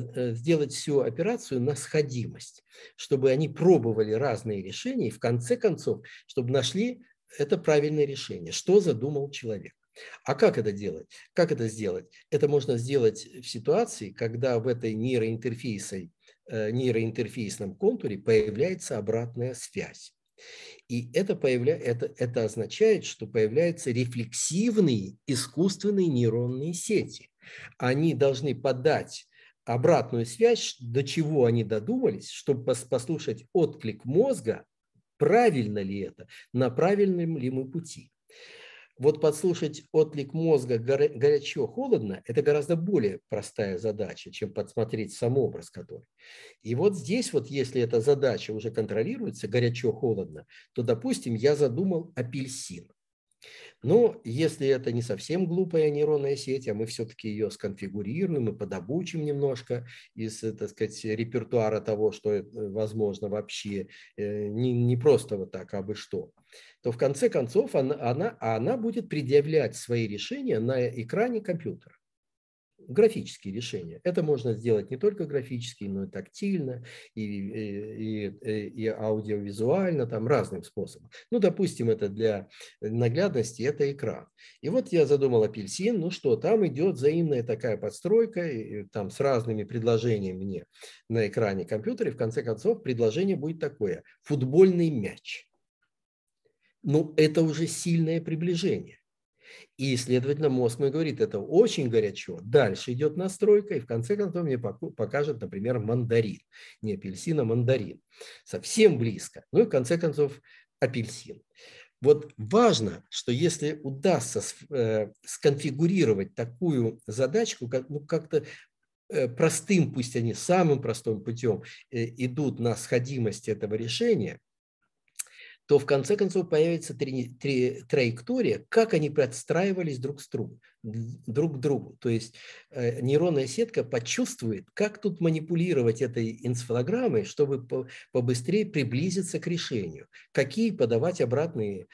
всю операцию на сходимость, чтобы они пробовали разные решения и в конце концов, чтобы нашли это правильное решение, что задумал человек. А как это делать? Как это сделать? Это можно сделать в ситуации, когда в этой нейроинтерфейсном контуре появляется обратная связь. И это означает, что появляются рефлексивные искусственные нейронные сети. Они должны подать обратную связь, до чего они додумались, чтобы послушать отклик мозга, правильно ли это, на правильном ли мы пути. Вот подслушать отклик мозга горячо-холодно – это гораздо более простая задача, чем подсмотреть сам образ который. И вот здесь вот, если эта задача уже контролируется горячо-холодно, то, допустим, я задумал апельсин. Но если это не совсем глупая нейронная сеть, а мы все-таки ее сконфигурируем и подобучим немножко из, так сказать, репертуара того, что возможно вообще, не просто вот так, а бы что, то в конце концов она будет предъявлять свои решения на экране компьютера. Графические решения. Это можно сделать не только графически, но и тактильно, и аудиовизуально, там разным способом. Ну, допустим, это для наглядности, это экран. И вот я задумал апельсин, ну что, там идет взаимная такая подстройка, и там с разными предложениями мне на экране компьютера, и в конце концов предложение будет такое: футбольный мяч. Ну, это уже сильное приближение. И, следовательно, мозг мой говорит, это очень горячо. Дальше идет настройка, и в конце концов мне покажет, например, мандарин. Не апельсин, а мандарин. Совсем близко. Ну и в конце концов апельсин. Вот важно, что если удастся сконфигурировать такую задачку, как-то простым, пусть они самым простым путем идут на сходимость этого решения, то в конце концов появится траектория, как они подстраивались друг к другу. То есть нейронная сетка почувствует, как тут манипулировать этой энцефалограммой, чтобы побыстрее приблизиться к решению, какие подавать обратные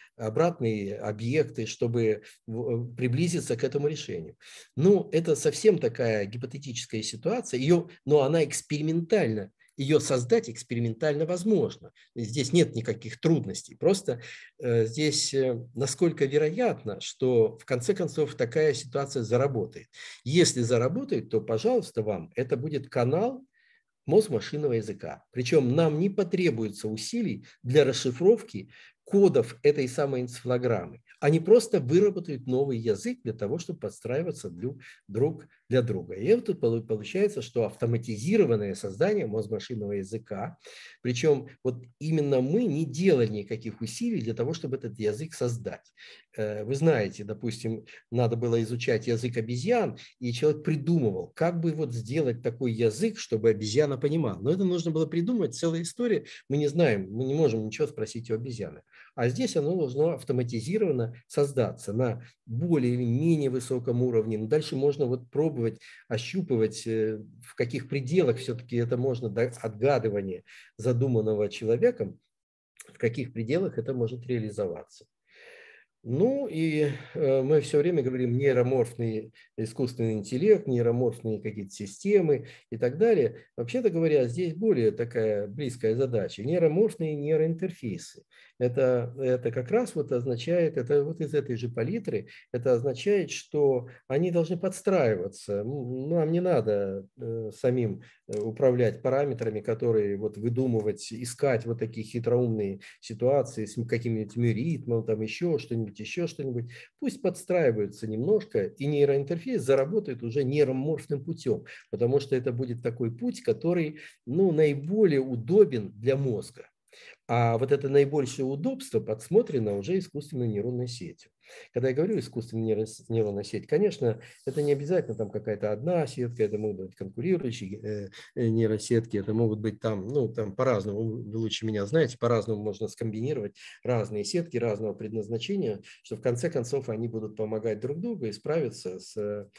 объекты, чтобы приблизиться к этому решению. Ну, это совсем такая гипотетическая ситуация, но она экспериментальна. Ее создать экспериментально возможно. Здесь нет никаких трудностей. Просто здесь насколько вероятно, что в конце концов такая ситуация заработает. Если заработает, то, пожалуйста, вам это будет канал мозг машинного языка. Причем нам не потребуется усилий для расшифровки кодов этой самой энцефалограммы. Они просто выработают новый язык для того, чтобы подстраиваться друг для друга. И вот тут получается, что автоматизированное создание мозг-машинного языка, причем вот именно мы не делали никаких усилий для того, чтобы этот язык создать. Вы знаете, допустим, надо было изучать язык обезьян, и человек придумывал, как бы вот сделать такой язык, чтобы обезьяна понимала. Но это нужно было придумать, целая история. Мы не знаем, мы не можем ничего спросить у обезьяны. А здесь оно должно автоматизированно создаться на более или менее высоком уровне. Но дальше можно вот пробовать ощупывать, в каких пределах все-таки это можно, отгадывание задуманного человеком, в каких пределах это может реализоваться. Ну и мы все время говорим нейроморфный искусственный интеллект, нейроморфные какие-то системы и так далее. Вообще-то говоря, здесь более такая близкая задача. Нейроморфные нейроинтерфейсы. Это как раз вот означает, это вот из этой же палитры, это означает, что они должны подстраиваться. Нам не надо самим управлять параметрами, которые вот выдумывать, искать вот такие хитроумные ситуации с каким-нибудь ритмом, там еще что-нибудь. Пусть подстраиваются немножко, и нейроинтерфейс заработает уже нейроморфным путем, потому что это будет такой путь, который наиболее удобен для мозга. А вот это наибольшее удобство подсмотрено уже искусственной нейронной сетью. Когда я говорю искусственная нейронная сеть, конечно, это не обязательно там какая-то одна сетка, это могут быть конкурирующие нейросетки, это могут быть там по-разному, вы лучше меня знаете, по-разному можно скомбинировать разные сетки разного предназначения, что в конце концов они будут помогать друг другу и справиться с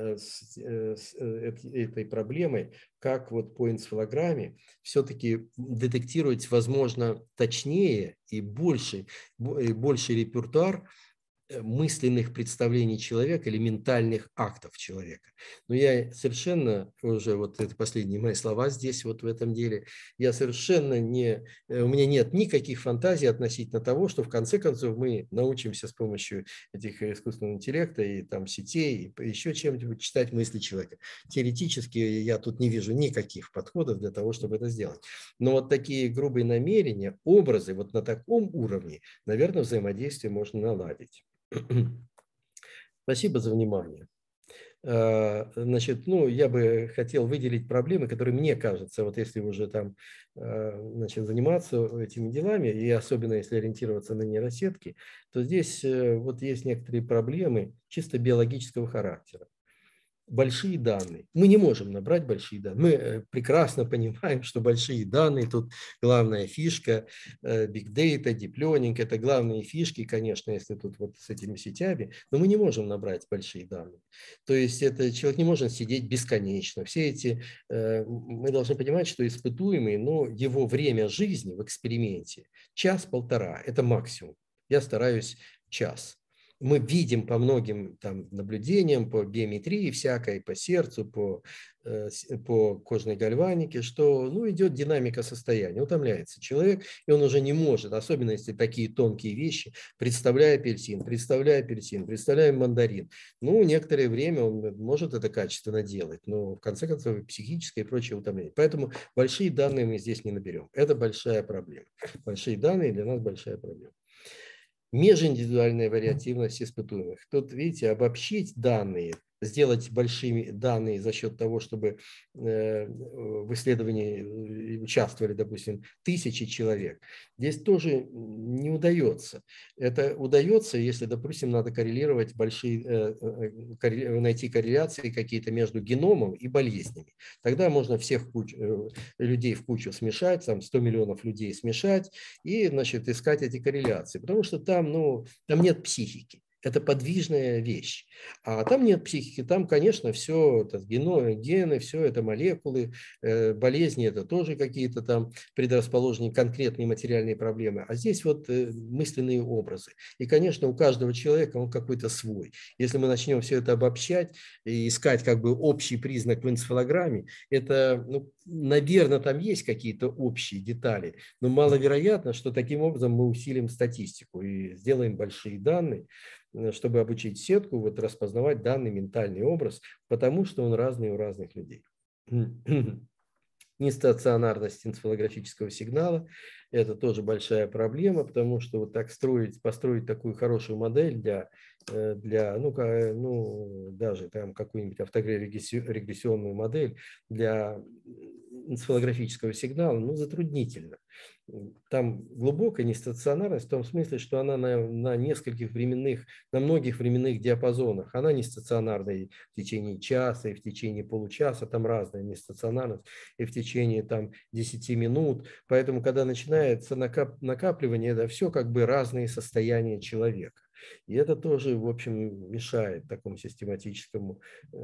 этой проблемой, как вот по энцефалограмме все-таки детектировать, возможно, точнее и больший репертуар мысленных представлений человека или ментальных актов человека. Но я совершенно, уже вот это последние мои слова здесь, вот в этом деле, я совершенно не, у меня нет никаких фантазий относительно того, что в конце концов мы научимся с помощью этих искусственного интеллекта и там сетей, и еще чем-нибудь читать мысли человека. Теоретически я тут не вижу никаких подходов для того, чтобы это сделать. Но вот такие грубые намерения, образы вот на таком уровне, наверное, взаимодействие можно наладить. Спасибо за внимание. Значит, ну, я бы хотел выделить проблемы, которые, мне кажется, вот если уже там, значит, заниматься этими делами, и особенно если ориентироваться на нейросетки, то здесь вот есть некоторые проблемы чисто биологического характера. Большие данные. Мы не можем набрать большие данные. Мы прекрасно понимаем, что большие данные, тут главная фишка, big data, deep learning, это главные фишки, конечно, если тут вот с этими сетями, но мы не можем набрать большие данные. То есть это человек не может сидеть бесконечно. Все эти, мы должны понимать, что испытуемый, но его время жизни в эксперименте час-полтора, это максимум. Я стараюсь час. Мы видим по многим там наблюдениям, по биометрии всякой, по сердцу, по кожной гальванике, что ну, идет динамика состояния, утомляется человек, и он уже не может, особенно если такие тонкие вещи, представляя апельсин, представляя мандарин. Ну, некоторое время он может это качественно делать, но в конце концов психическое и прочее утомление. Поэтому большие данные мы здесь не наберем. Это большая проблема. Большие данные для нас большая проблема. Межиндивидуальная вариативность испытуемых. Тут, видите, обобщить данные, сделать большими данные за счет того, чтобы в исследовании участвовали, допустим, 1000 человек. Здесь тоже не удается. Это удается, если, допустим, надо коррелировать найти корреляции какие-то между геномом и болезнями. Тогда можно всех людей в кучу смешать, там 100 миллионов людей смешать и, значит, искать эти корреляции. Потому что там, ну, там нет психики. Это подвижная вещь. А там нет психики, там, конечно, все, это гены, все это молекулы, болезни, это тоже какие-то там предрасположенные конкретные материальные проблемы. А здесь вот мысленные образы. И, конечно, у каждого человека он какой-то свой. Если мы начнем все это обобщать и искать как бы общий признак в энцефалограмме, это, ну, наверное, там есть какие-то общие детали, но маловероятно, что таким образом мы усилим статистику и сделаем большие данные, чтобы обучить сетку вот распознавать данный ментальный образ, потому что он разный у разных людей. Нестационарность энцефалографического сигнала – это тоже большая проблема, потому что вот так построить такую хорошую модель для даже там какую-нибудь авторегрессионную модель для энцефалографического сигнала, ну, затруднительно. Там глубокая нестационарность в том смысле, что она на многих временных диапазонах. Она не стационарная в течение часа, и в течение получаса, там разная нестационарность, и в течение там 10 минут. Поэтому, когда начинается накапливание, это все как бы разные состояния человека. И это тоже, в общем, мешает такому систематическому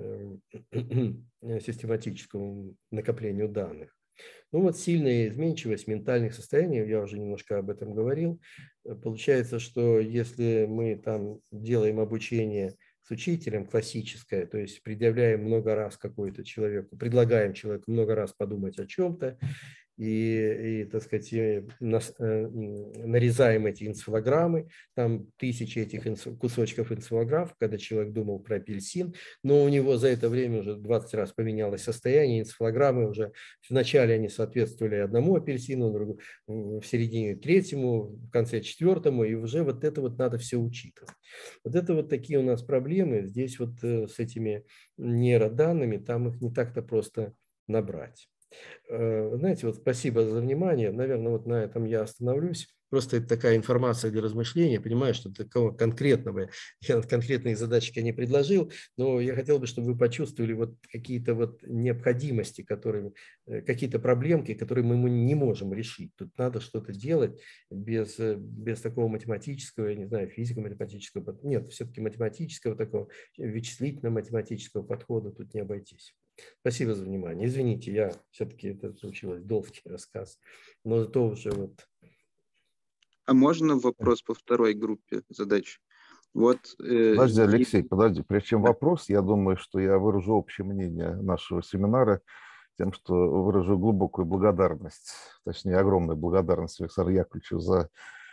накоплению данных. Ну вот сильная изменчивость ментальных состояний, я уже немножко об этом говорил. Получается, что если мы там делаем обучение с учителем классическое, то есть предъявляем много раз какой-то человеку, предлагаем человеку много раз подумать о чем-то, и так сказать, нарезаем эти энцефалограммы, там 1000 этих кусочков энцефалограф, когда человек думал про апельсин, но у него за это время уже 20 раз поменялось состояние, энцефалограммы уже вначале они соответствовали одному апельсину, в середине третьему, в конце четвертому, и уже вот это вот надо все учитывать. Вот это вот такие у нас проблемы, здесь вот с этими нейроданными, там их не так-то просто набрать. Знаете, вот спасибо за внимание. Наверное, вот на этом я остановлюсь. Просто это такая информация для размышления. Понимаю, что такого конкретного, конкретные задачки я не предложил, но я хотел бы, чтобы вы почувствовали вот какие-то вот необходимости, какие-то проблемки, которые мы не можем решить. Тут надо что-то делать без такого математического, я не знаю, физико-математического, нет, все-таки математического такого, вычислительно-математического подхода тут не обойтись. Спасибо за внимание. Извините, все-таки это получилось долгий рассказ, но это уже вот. А можно вопрос по второй группе задач? Вот, Подожди, Алексей, подожди. Прежде чем вопрос, я думаю, что я выражу общее мнение нашего семинара тем, что выражу глубокую благодарность, точнее, огромную благодарность Александру Яковлевичу за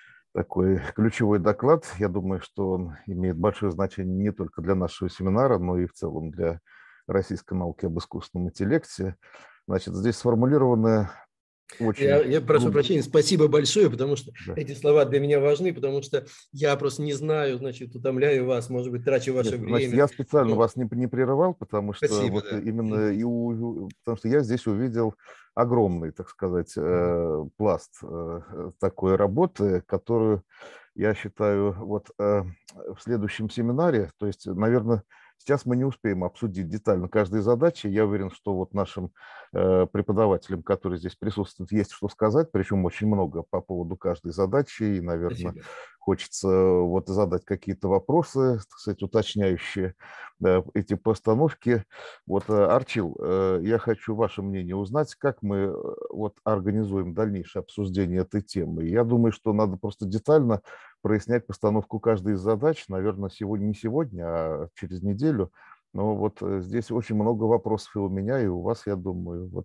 такой ключевой доклад. Я думаю, что он имеет большое значение не только для нашего семинара, но и в целом для российской науки об искусственном интеллекте. Значит, здесь сформулированы очень... Я прошу прощения, спасибо большое, потому что Да. эти слова для меня важны, потому что я просто не знаю, значит, утомляю вас, может быть, трачу ваше Нет, время. значит, я специально вас не прерывал, потому что Спасибо, вот да. именно потому что я здесь увидел огромный, так сказать, пласт такой работы, которую я считаю вот в следующем семинаре, то есть, наверное, сейчас мы не успеем обсудить детально каждой задачи. Я уверен, что вот нашим преподавателям, которые здесь присутствуют, есть что сказать, причем очень много по поводу каждой задачи, и, наверное, Спасибо. хочется вот задать какие-то вопросы, так сказать, уточняющие эти постановки. Вот, Арчил, я хочу ваше мнение узнать, как мы вот организуем дальнейшее обсуждение этой темы. Я думаю, что надо просто детально прояснять постановку каждой из задач, наверное, сегодня, не сегодня, а через неделю. Но вот здесь очень много вопросов и у меня, и у вас, я думаю. Вот.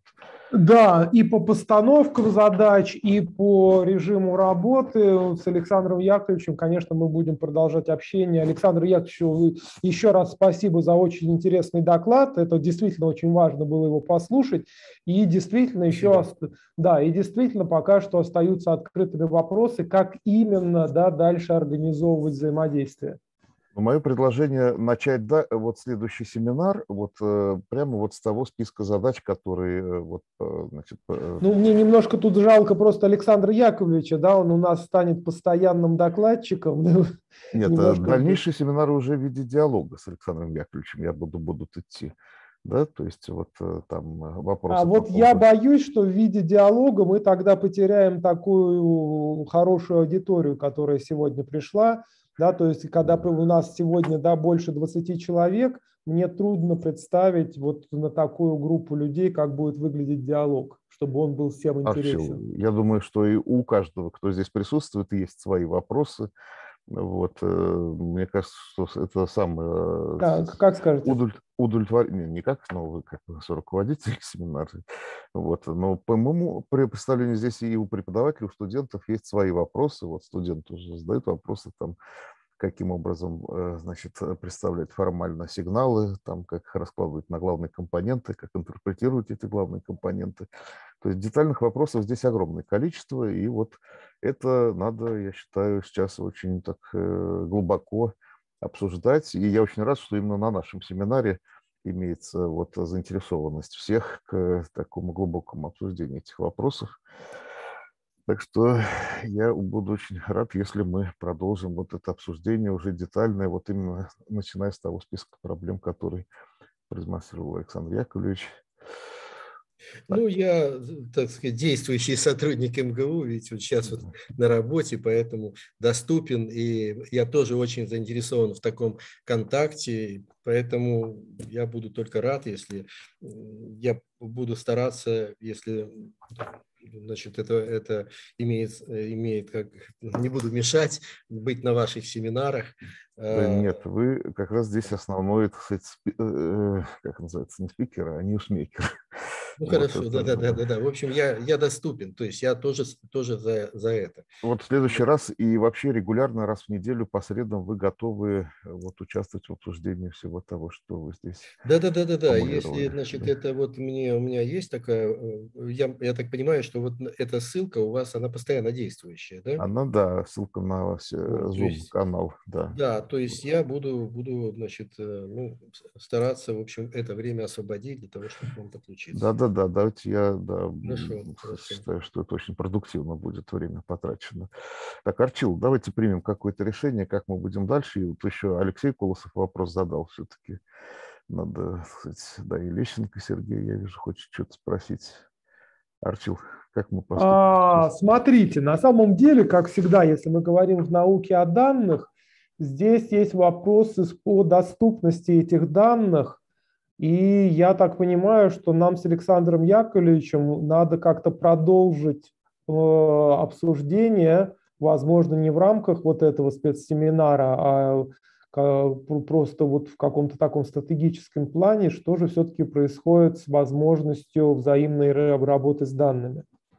Да, и по постановкам задач, и по режиму работы с Александром Яковлевичем, конечно, мы будем продолжать общение. Александру Яковлевичу еще раз спасибо за очень интересный доклад. Это действительно очень важно было его послушать. И действительно еще, да, и действительно пока что остаются открытыми вопросы, как именно, да, дальше организовывать взаимодействие. Мое предложение начать вот следующий семинар вот прямо вот с того списка задач, которые вот, значит... Ну, мне немножко тут жалко просто Александра Яковлевича, да, он у нас станет постоянным докладчиком. Нет, немножко... дальнейшие семинары уже в виде диалога с Александром Яковлевичем будут идти. Да, то есть вот там вопросы... А вот я боюсь, что в виде диалога мы тогда потеряем такую хорошую аудиторию, которая сегодня пришла. Да, то есть, когда у нас сегодня, да, больше 20 человек, мне трудно представить вот на такую группу людей, как будет выглядеть диалог, чтобы он был всем интересен. Арчил, я думаю, что и у каждого, кто здесь присутствует, есть свои вопросы. Вот, мне кажется, что это самое как скажете? удовлетворение, не как, но вы как руководитель семинара, вот, но по моему представлению здесь и у преподавателей, у студентов есть свои вопросы, вот студент уже задает вопросы, там, каким образом, значит, представлять формально сигналы, там, как их раскладывать на главные компоненты, как интерпретировать эти главные компоненты. То есть детальных вопросов здесь огромное количество, и вот это надо, я считаю, сейчас очень так глубоко обсуждать. И я очень рад, что именно на нашем семинаре имеется вот заинтересованность всех к такому глубокому обсуждению этих вопросов. Так что я буду очень рад, если мы продолжим вот это обсуждение уже детальное, вот именно начиная с того списка проблем, который продемонстрировал Александр Яковлевич. Ну, я, так сказать, действующий сотрудник МГУ, ведь вот сейчас вот на работе, поэтому доступен, и я тоже очень заинтересован в таком контакте, поэтому я буду только рад, если я буду стараться, если... Значит, это имеет как не буду мешать быть на ваших семинарах. Нет, вы как раз здесь основной, так сказать, как называется, не спикер, а ньюсмейкер. Ну, хорошо, да. В общем, я доступен, то есть я тоже за это. Вот в следующий раз и вообще регулярно раз в неделю по средам вы готовы вот участвовать в обсуждении всего того, что вы здесь Да. Если, значит, это вот у меня есть такая, я так понимаю, что вот эта ссылка у вас, она постоянно действующая, да? Она, да, ссылка на Zoom-канал, да. Да, то есть я буду, значит, стараться, в общем, это время освободить для того, чтобы к вам подключиться. Да, давайте я Хорошо. считаю, что это очень продуктивно будет время потрачено. Так, Арчил, давайте примем какое-то решение, как мы будем дальше. И вот еще Алексей Колосов вопрос задал все-таки. Надо, так сказать, да, и Лещенко Сергей, я вижу, хочет что-то спросить. Арчил, как мы поступим? Смотрите, на самом деле, как всегда, если мы говорим в науке о данных, здесь есть вопросы по доступности этих данных. И я так понимаю, что нам с Александром Яковлевичем надо как-то продолжить обсуждение возможно, не в рамках вот этого спецсеминара, а просто вот в каком-то таком стратегическом плане, что же все-таки происходит с возможностью взаимной работы с данными?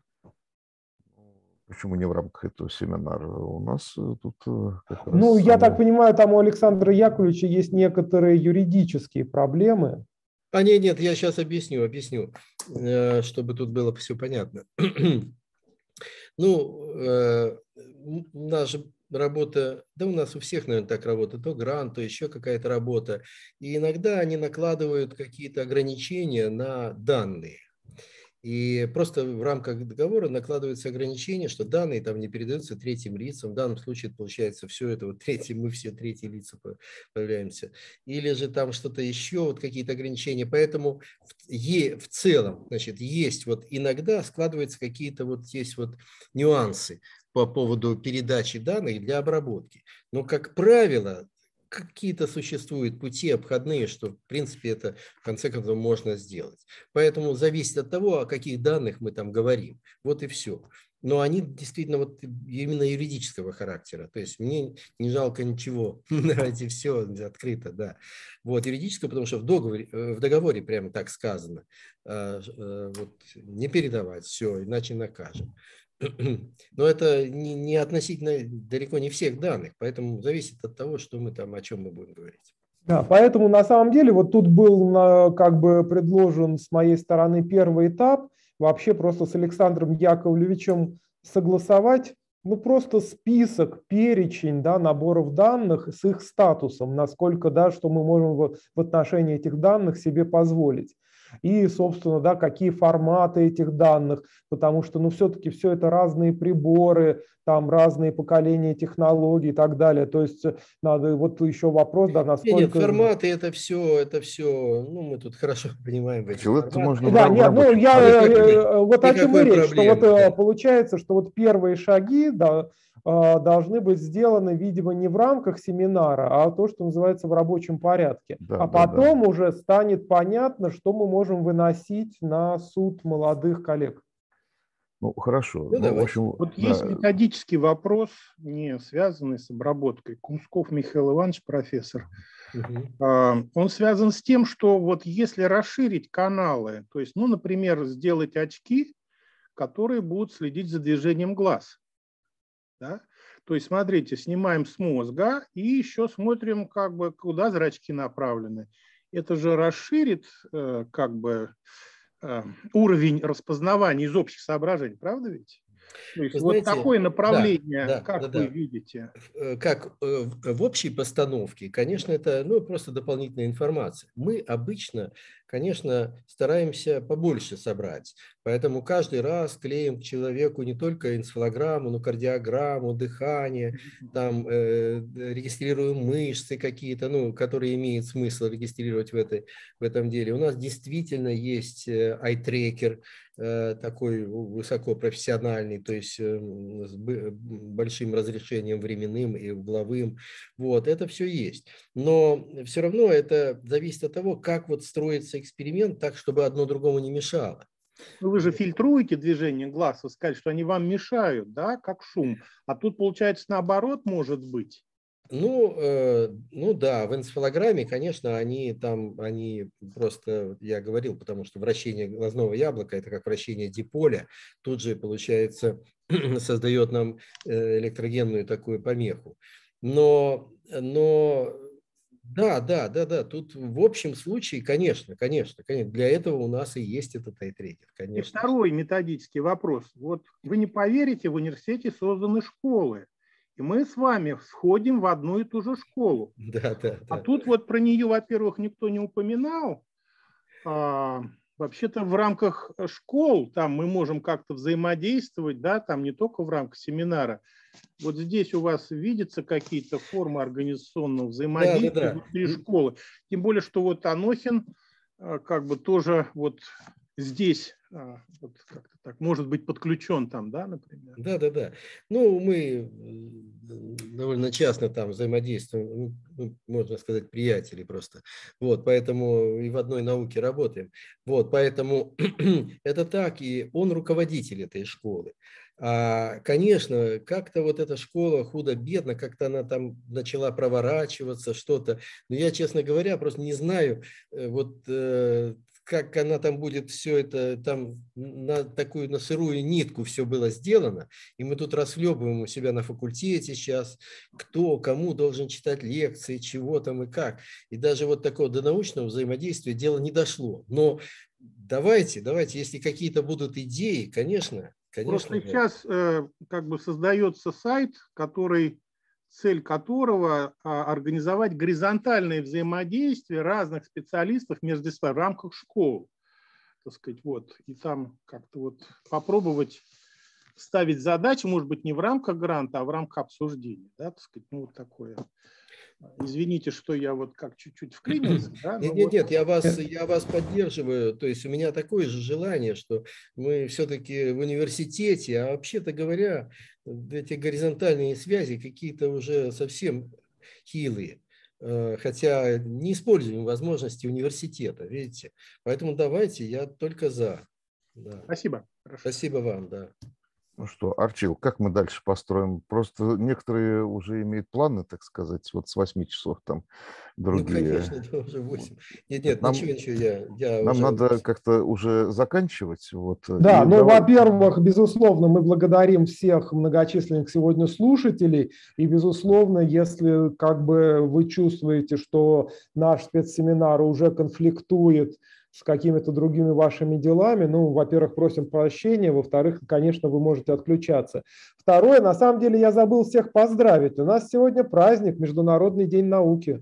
Почему не в рамках этого семинара? У нас тут как раз... Ну, я так понимаю, там у Александра Яковлевича есть некоторые юридические проблемы. Нет, я сейчас объясню, чтобы тут было все понятно. Ну, у нас же работа, да у нас у всех, наверное, так работа, то грант, то еще какая-то работа. И иногда они накладывают какие-то ограничения на данные. И просто в рамках договора накладываются ограничения, что данные там не передаются третьим лицам. В данном случае получается все это вот мы все третьи лица появляемся. Или же там что-то еще, вот какие-то ограничения. Поэтому в целом, значит, есть вот иногда складываются какие-то вот есть вот нюансы по поводу передачи данных для обработки. Но, как правило, какие-то существуют пути обходные, что, в принципе, это в конце концов можно сделать. Поэтому зависит от того, о каких данных мы там говорим. Вот и все. Но они действительно вот именно юридического характера. То есть мне не жалко ничего. Давайте все открыто, да. Вот юридическое, потому что в договоре прямо так сказано. Вот, не передавать, все, иначе накажем. Но это не относительно далеко не всех данных, поэтому зависит от того, что мы там, о чем мы будем говорить. Да, поэтому на самом деле вот тут был как бы предложен с моей стороны первый этап, вообще просто с Александром Яковлевичем согласовать, ну просто список, перечень, да, наборов данных с их статусом, насколько, да, что мы можем в отношении этих данных себе позволить. И, собственно, да, какие форматы этих данных, потому что, ну, все-таки все это разные приборы, там разные поколения технологий и так далее. То есть надо, вот еще вопрос, да, насколько... Нет, форматы это все, ну, мы тут хорошо понимаем в этих форматах. Да, нет, ну, вот о чем и речь, что вот получается, что вот первые шаги, да, должны быть сделаны, видимо, не в рамках семинара, а то, что называется в рабочем порядке. Да, а потом уже станет понятно, что мы можем выносить на суд молодых коллег. Ну, хорошо. Ну, в общем, вот есть методический вопрос, не связанный с обработкой. Кунсков Михаил Иванович, профессор. Он связан с тем, что вот если расширить каналы, то есть, ну, например, сделать очки, которые будут следить за движением глаз. Да? То есть, смотрите, снимаем с мозга и еще смотрим, как бы, куда зрачки направлены. Это же расширит как бы уровень распознавания из общих соображений, правда ведь? То есть вот такое направление, вы видите? Как в общей постановке, конечно, это просто дополнительная информация. Мы обычно, конечно, стараемся побольше собрать, поэтому каждый раз клеим к человеку не только энцефалограмму, но кардиограмму, дыхание, там регистрируем мышцы какие-то, которые имеет смысл регистрировать в этом деле. У нас действительно есть eye-tracker, такой высокопрофессиональный, то есть с большим разрешением временным и угловым. Вот, это все есть. Но все равно это зависит от того, как вот строится эксперимент так, чтобы одно другому не мешало. Вы же фильтруете движение глаз, вы сказали, что они вам мешают, да, как шум. А тут, получается, наоборот может быть. Ну да, в энцефалограмме, конечно, они просто, я говорил, потому что вращение глазного яблока – это как вращение диполя, тут же, получается, создает нам электрогенную такую помеху. Но да, тут в общем случае, конечно, для этого у нас и есть этот eye-tracker, конечно. И второй методический вопрос. Вот вы не поверите, в университете созданы школы. И мы с вами сходим в одну и ту же школу. Да. А тут вот про нее, во-первых, никто не упоминал. Вообще-то в рамках школ там мы можем как-то взаимодействовать, да, там не только в рамках семинара. Вот здесь у вас видятся какие-то формы организационного взаимодействия внутри школы. Тем более, что вот Анохин как бы тоже вот здесь вот как-то так может быть подключен там, да, например? Да. Ну, мы довольно часто там взаимодействуем, можно сказать, приятели просто. Вот, поэтому и в одной науке работаем. Вот, поэтому это так, и он руководитель этой школы. Конечно, как-то вот эта школа худо-бедно, как-то она там начала проворачиваться, что-то. Но я, честно говоря, просто не знаю, как она там будет все это, там на сырую нитку все было сделано. И мы тут расхлебываем у себя на факультете сейчас, кто, кому должен читать лекции, чего там и как. И даже вот такого до научного взаимодействия дело не дошло. Но давайте, если какие-то будут идеи, конечно. Просто сейчас как бы создается сайт, цель которого организовать горизонтальное взаимодействие разных специалистов между собой в рамках школ. Так сказать, вот. И там как-то вот попробовать ставить задачи, может быть, не в рамках гранта, а в рамках обсуждения. Да, так сказать, ну, вот такое. Извините, что я вот как чуть-чуть вклинился. Да, нет, я вас поддерживаю. То есть у меня такое же желание, что мы все-таки в университете, а вообще-то говоря, эти горизонтальные связи какие-то уже совсем хилые. Хотя не используем возможности университета, видите. Поэтому давайте, я только за. Да. Спасибо. Хорошо. Спасибо вам, да. Ну что, Арчил, как мы дальше построим? Просто некоторые уже имеют планы, так сказать, вот с 8 часов там, другие. Ну, конечно, это уже 8. Нет, ничего, нам уже... надо как-то уже заканчивать. Вот. Да, ну, во-первых, безусловно, мы благодарим всех многочисленных сегодня слушателей, и, безусловно, если как бы вы чувствуете, что наш спецсеминар уже конфликтует с какими-то другими вашими делами, ну, во-первых, просим прощения, во-вторых, конечно, вы можете отключаться. Второе, на самом деле, я забыл всех поздравить. У нас сегодня праздник, Международный день науки.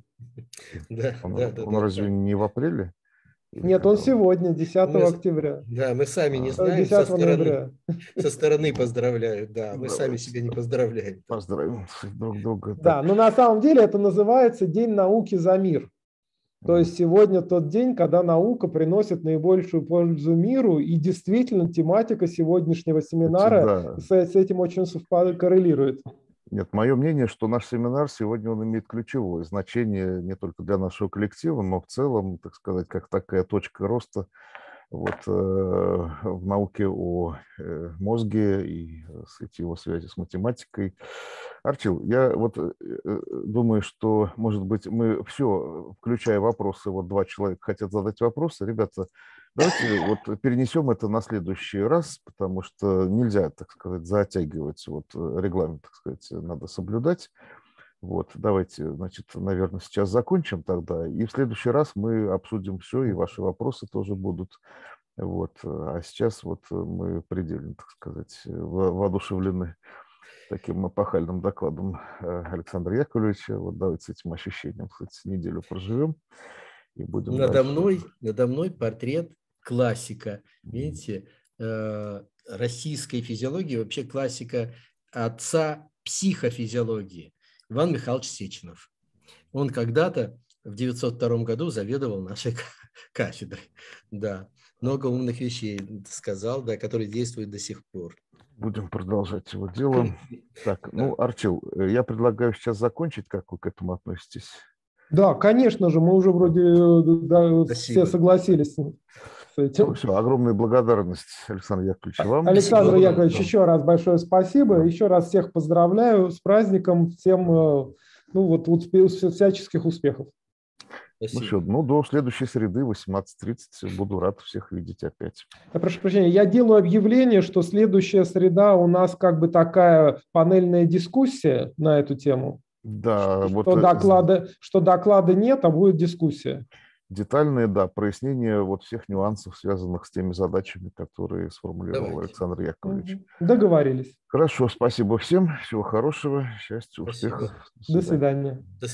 Он разве не в апреле? Нет, он сегодня, 10 октября. Да, мы сами не знаем, 10 ноября. Со стороны поздравляют, да, мы сами себя не поздравляем. Поздравим друг друга. Да, но на самом деле это называется День науки за мир. То есть сегодня тот день, когда наука приносит наибольшую пользу миру, и действительно тематика сегодняшнего семинара с этим очень коррелирует. Нет, мое мнение, что наш семинар сегодня он имеет ключевое значение не только для нашего коллектива, но в целом, так сказать, как такая точка роста вот, в науке о мозге и его связи с математикой. Арчил, я вот думаю, что, может быть, мы все, включая вопросы, вот 2 человека хотят задать вопросы. Ребята, давайте вот перенесем это на следующий раз, потому что нельзя, так сказать, затягивать. Вот регламент, так сказать, надо соблюдать. Вот, давайте, значит, наверное, сейчас закончим тогда, и в следующий раз мы обсудим все, и ваши вопросы тоже будут. Вот, а сейчас вот мы предельно, так сказать, воодушевлены таким эпохальным докладом Александра Яковлевича. Вот давайте с этим ощущением, кстати, неделю проживем и будем надо мной портрет классика, видите, российской физиологии, вообще классика отца психофизиологии, Иван Михайлович Сеченов. Он когда-то в 902 году заведовал нашей кафедрой. Да, много умных вещей сказал, да, которые действуют до сих пор. Будем продолжать его дело. Так, ну, Арчил, я предлагаю сейчас закончить. Как вы к этому относитесь? Да, конечно же, мы уже вроде все согласились с этим. Ну, все, огромная благодарность, Александр Яковлевич, вам. Александр Яковлевич, еще раз большое спасибо. Еще раз всех поздравляю с праздником. Всем всяческих успехов. Ну что, до следующей среды, 18:30. Буду рад всех видеть опять. Я прошу прощения, я делаю объявление, что следующая среда у нас как бы такая панельная дискуссия на эту тему. Да, что доклада нет, а будет дискуссия. Детальное, да, прояснение вот всех нюансов, связанных с теми задачами, которые сформулировал Александр Яковлевич. Договорились. Хорошо, спасибо всем. Всего хорошего, счастья, успехов. До свидания.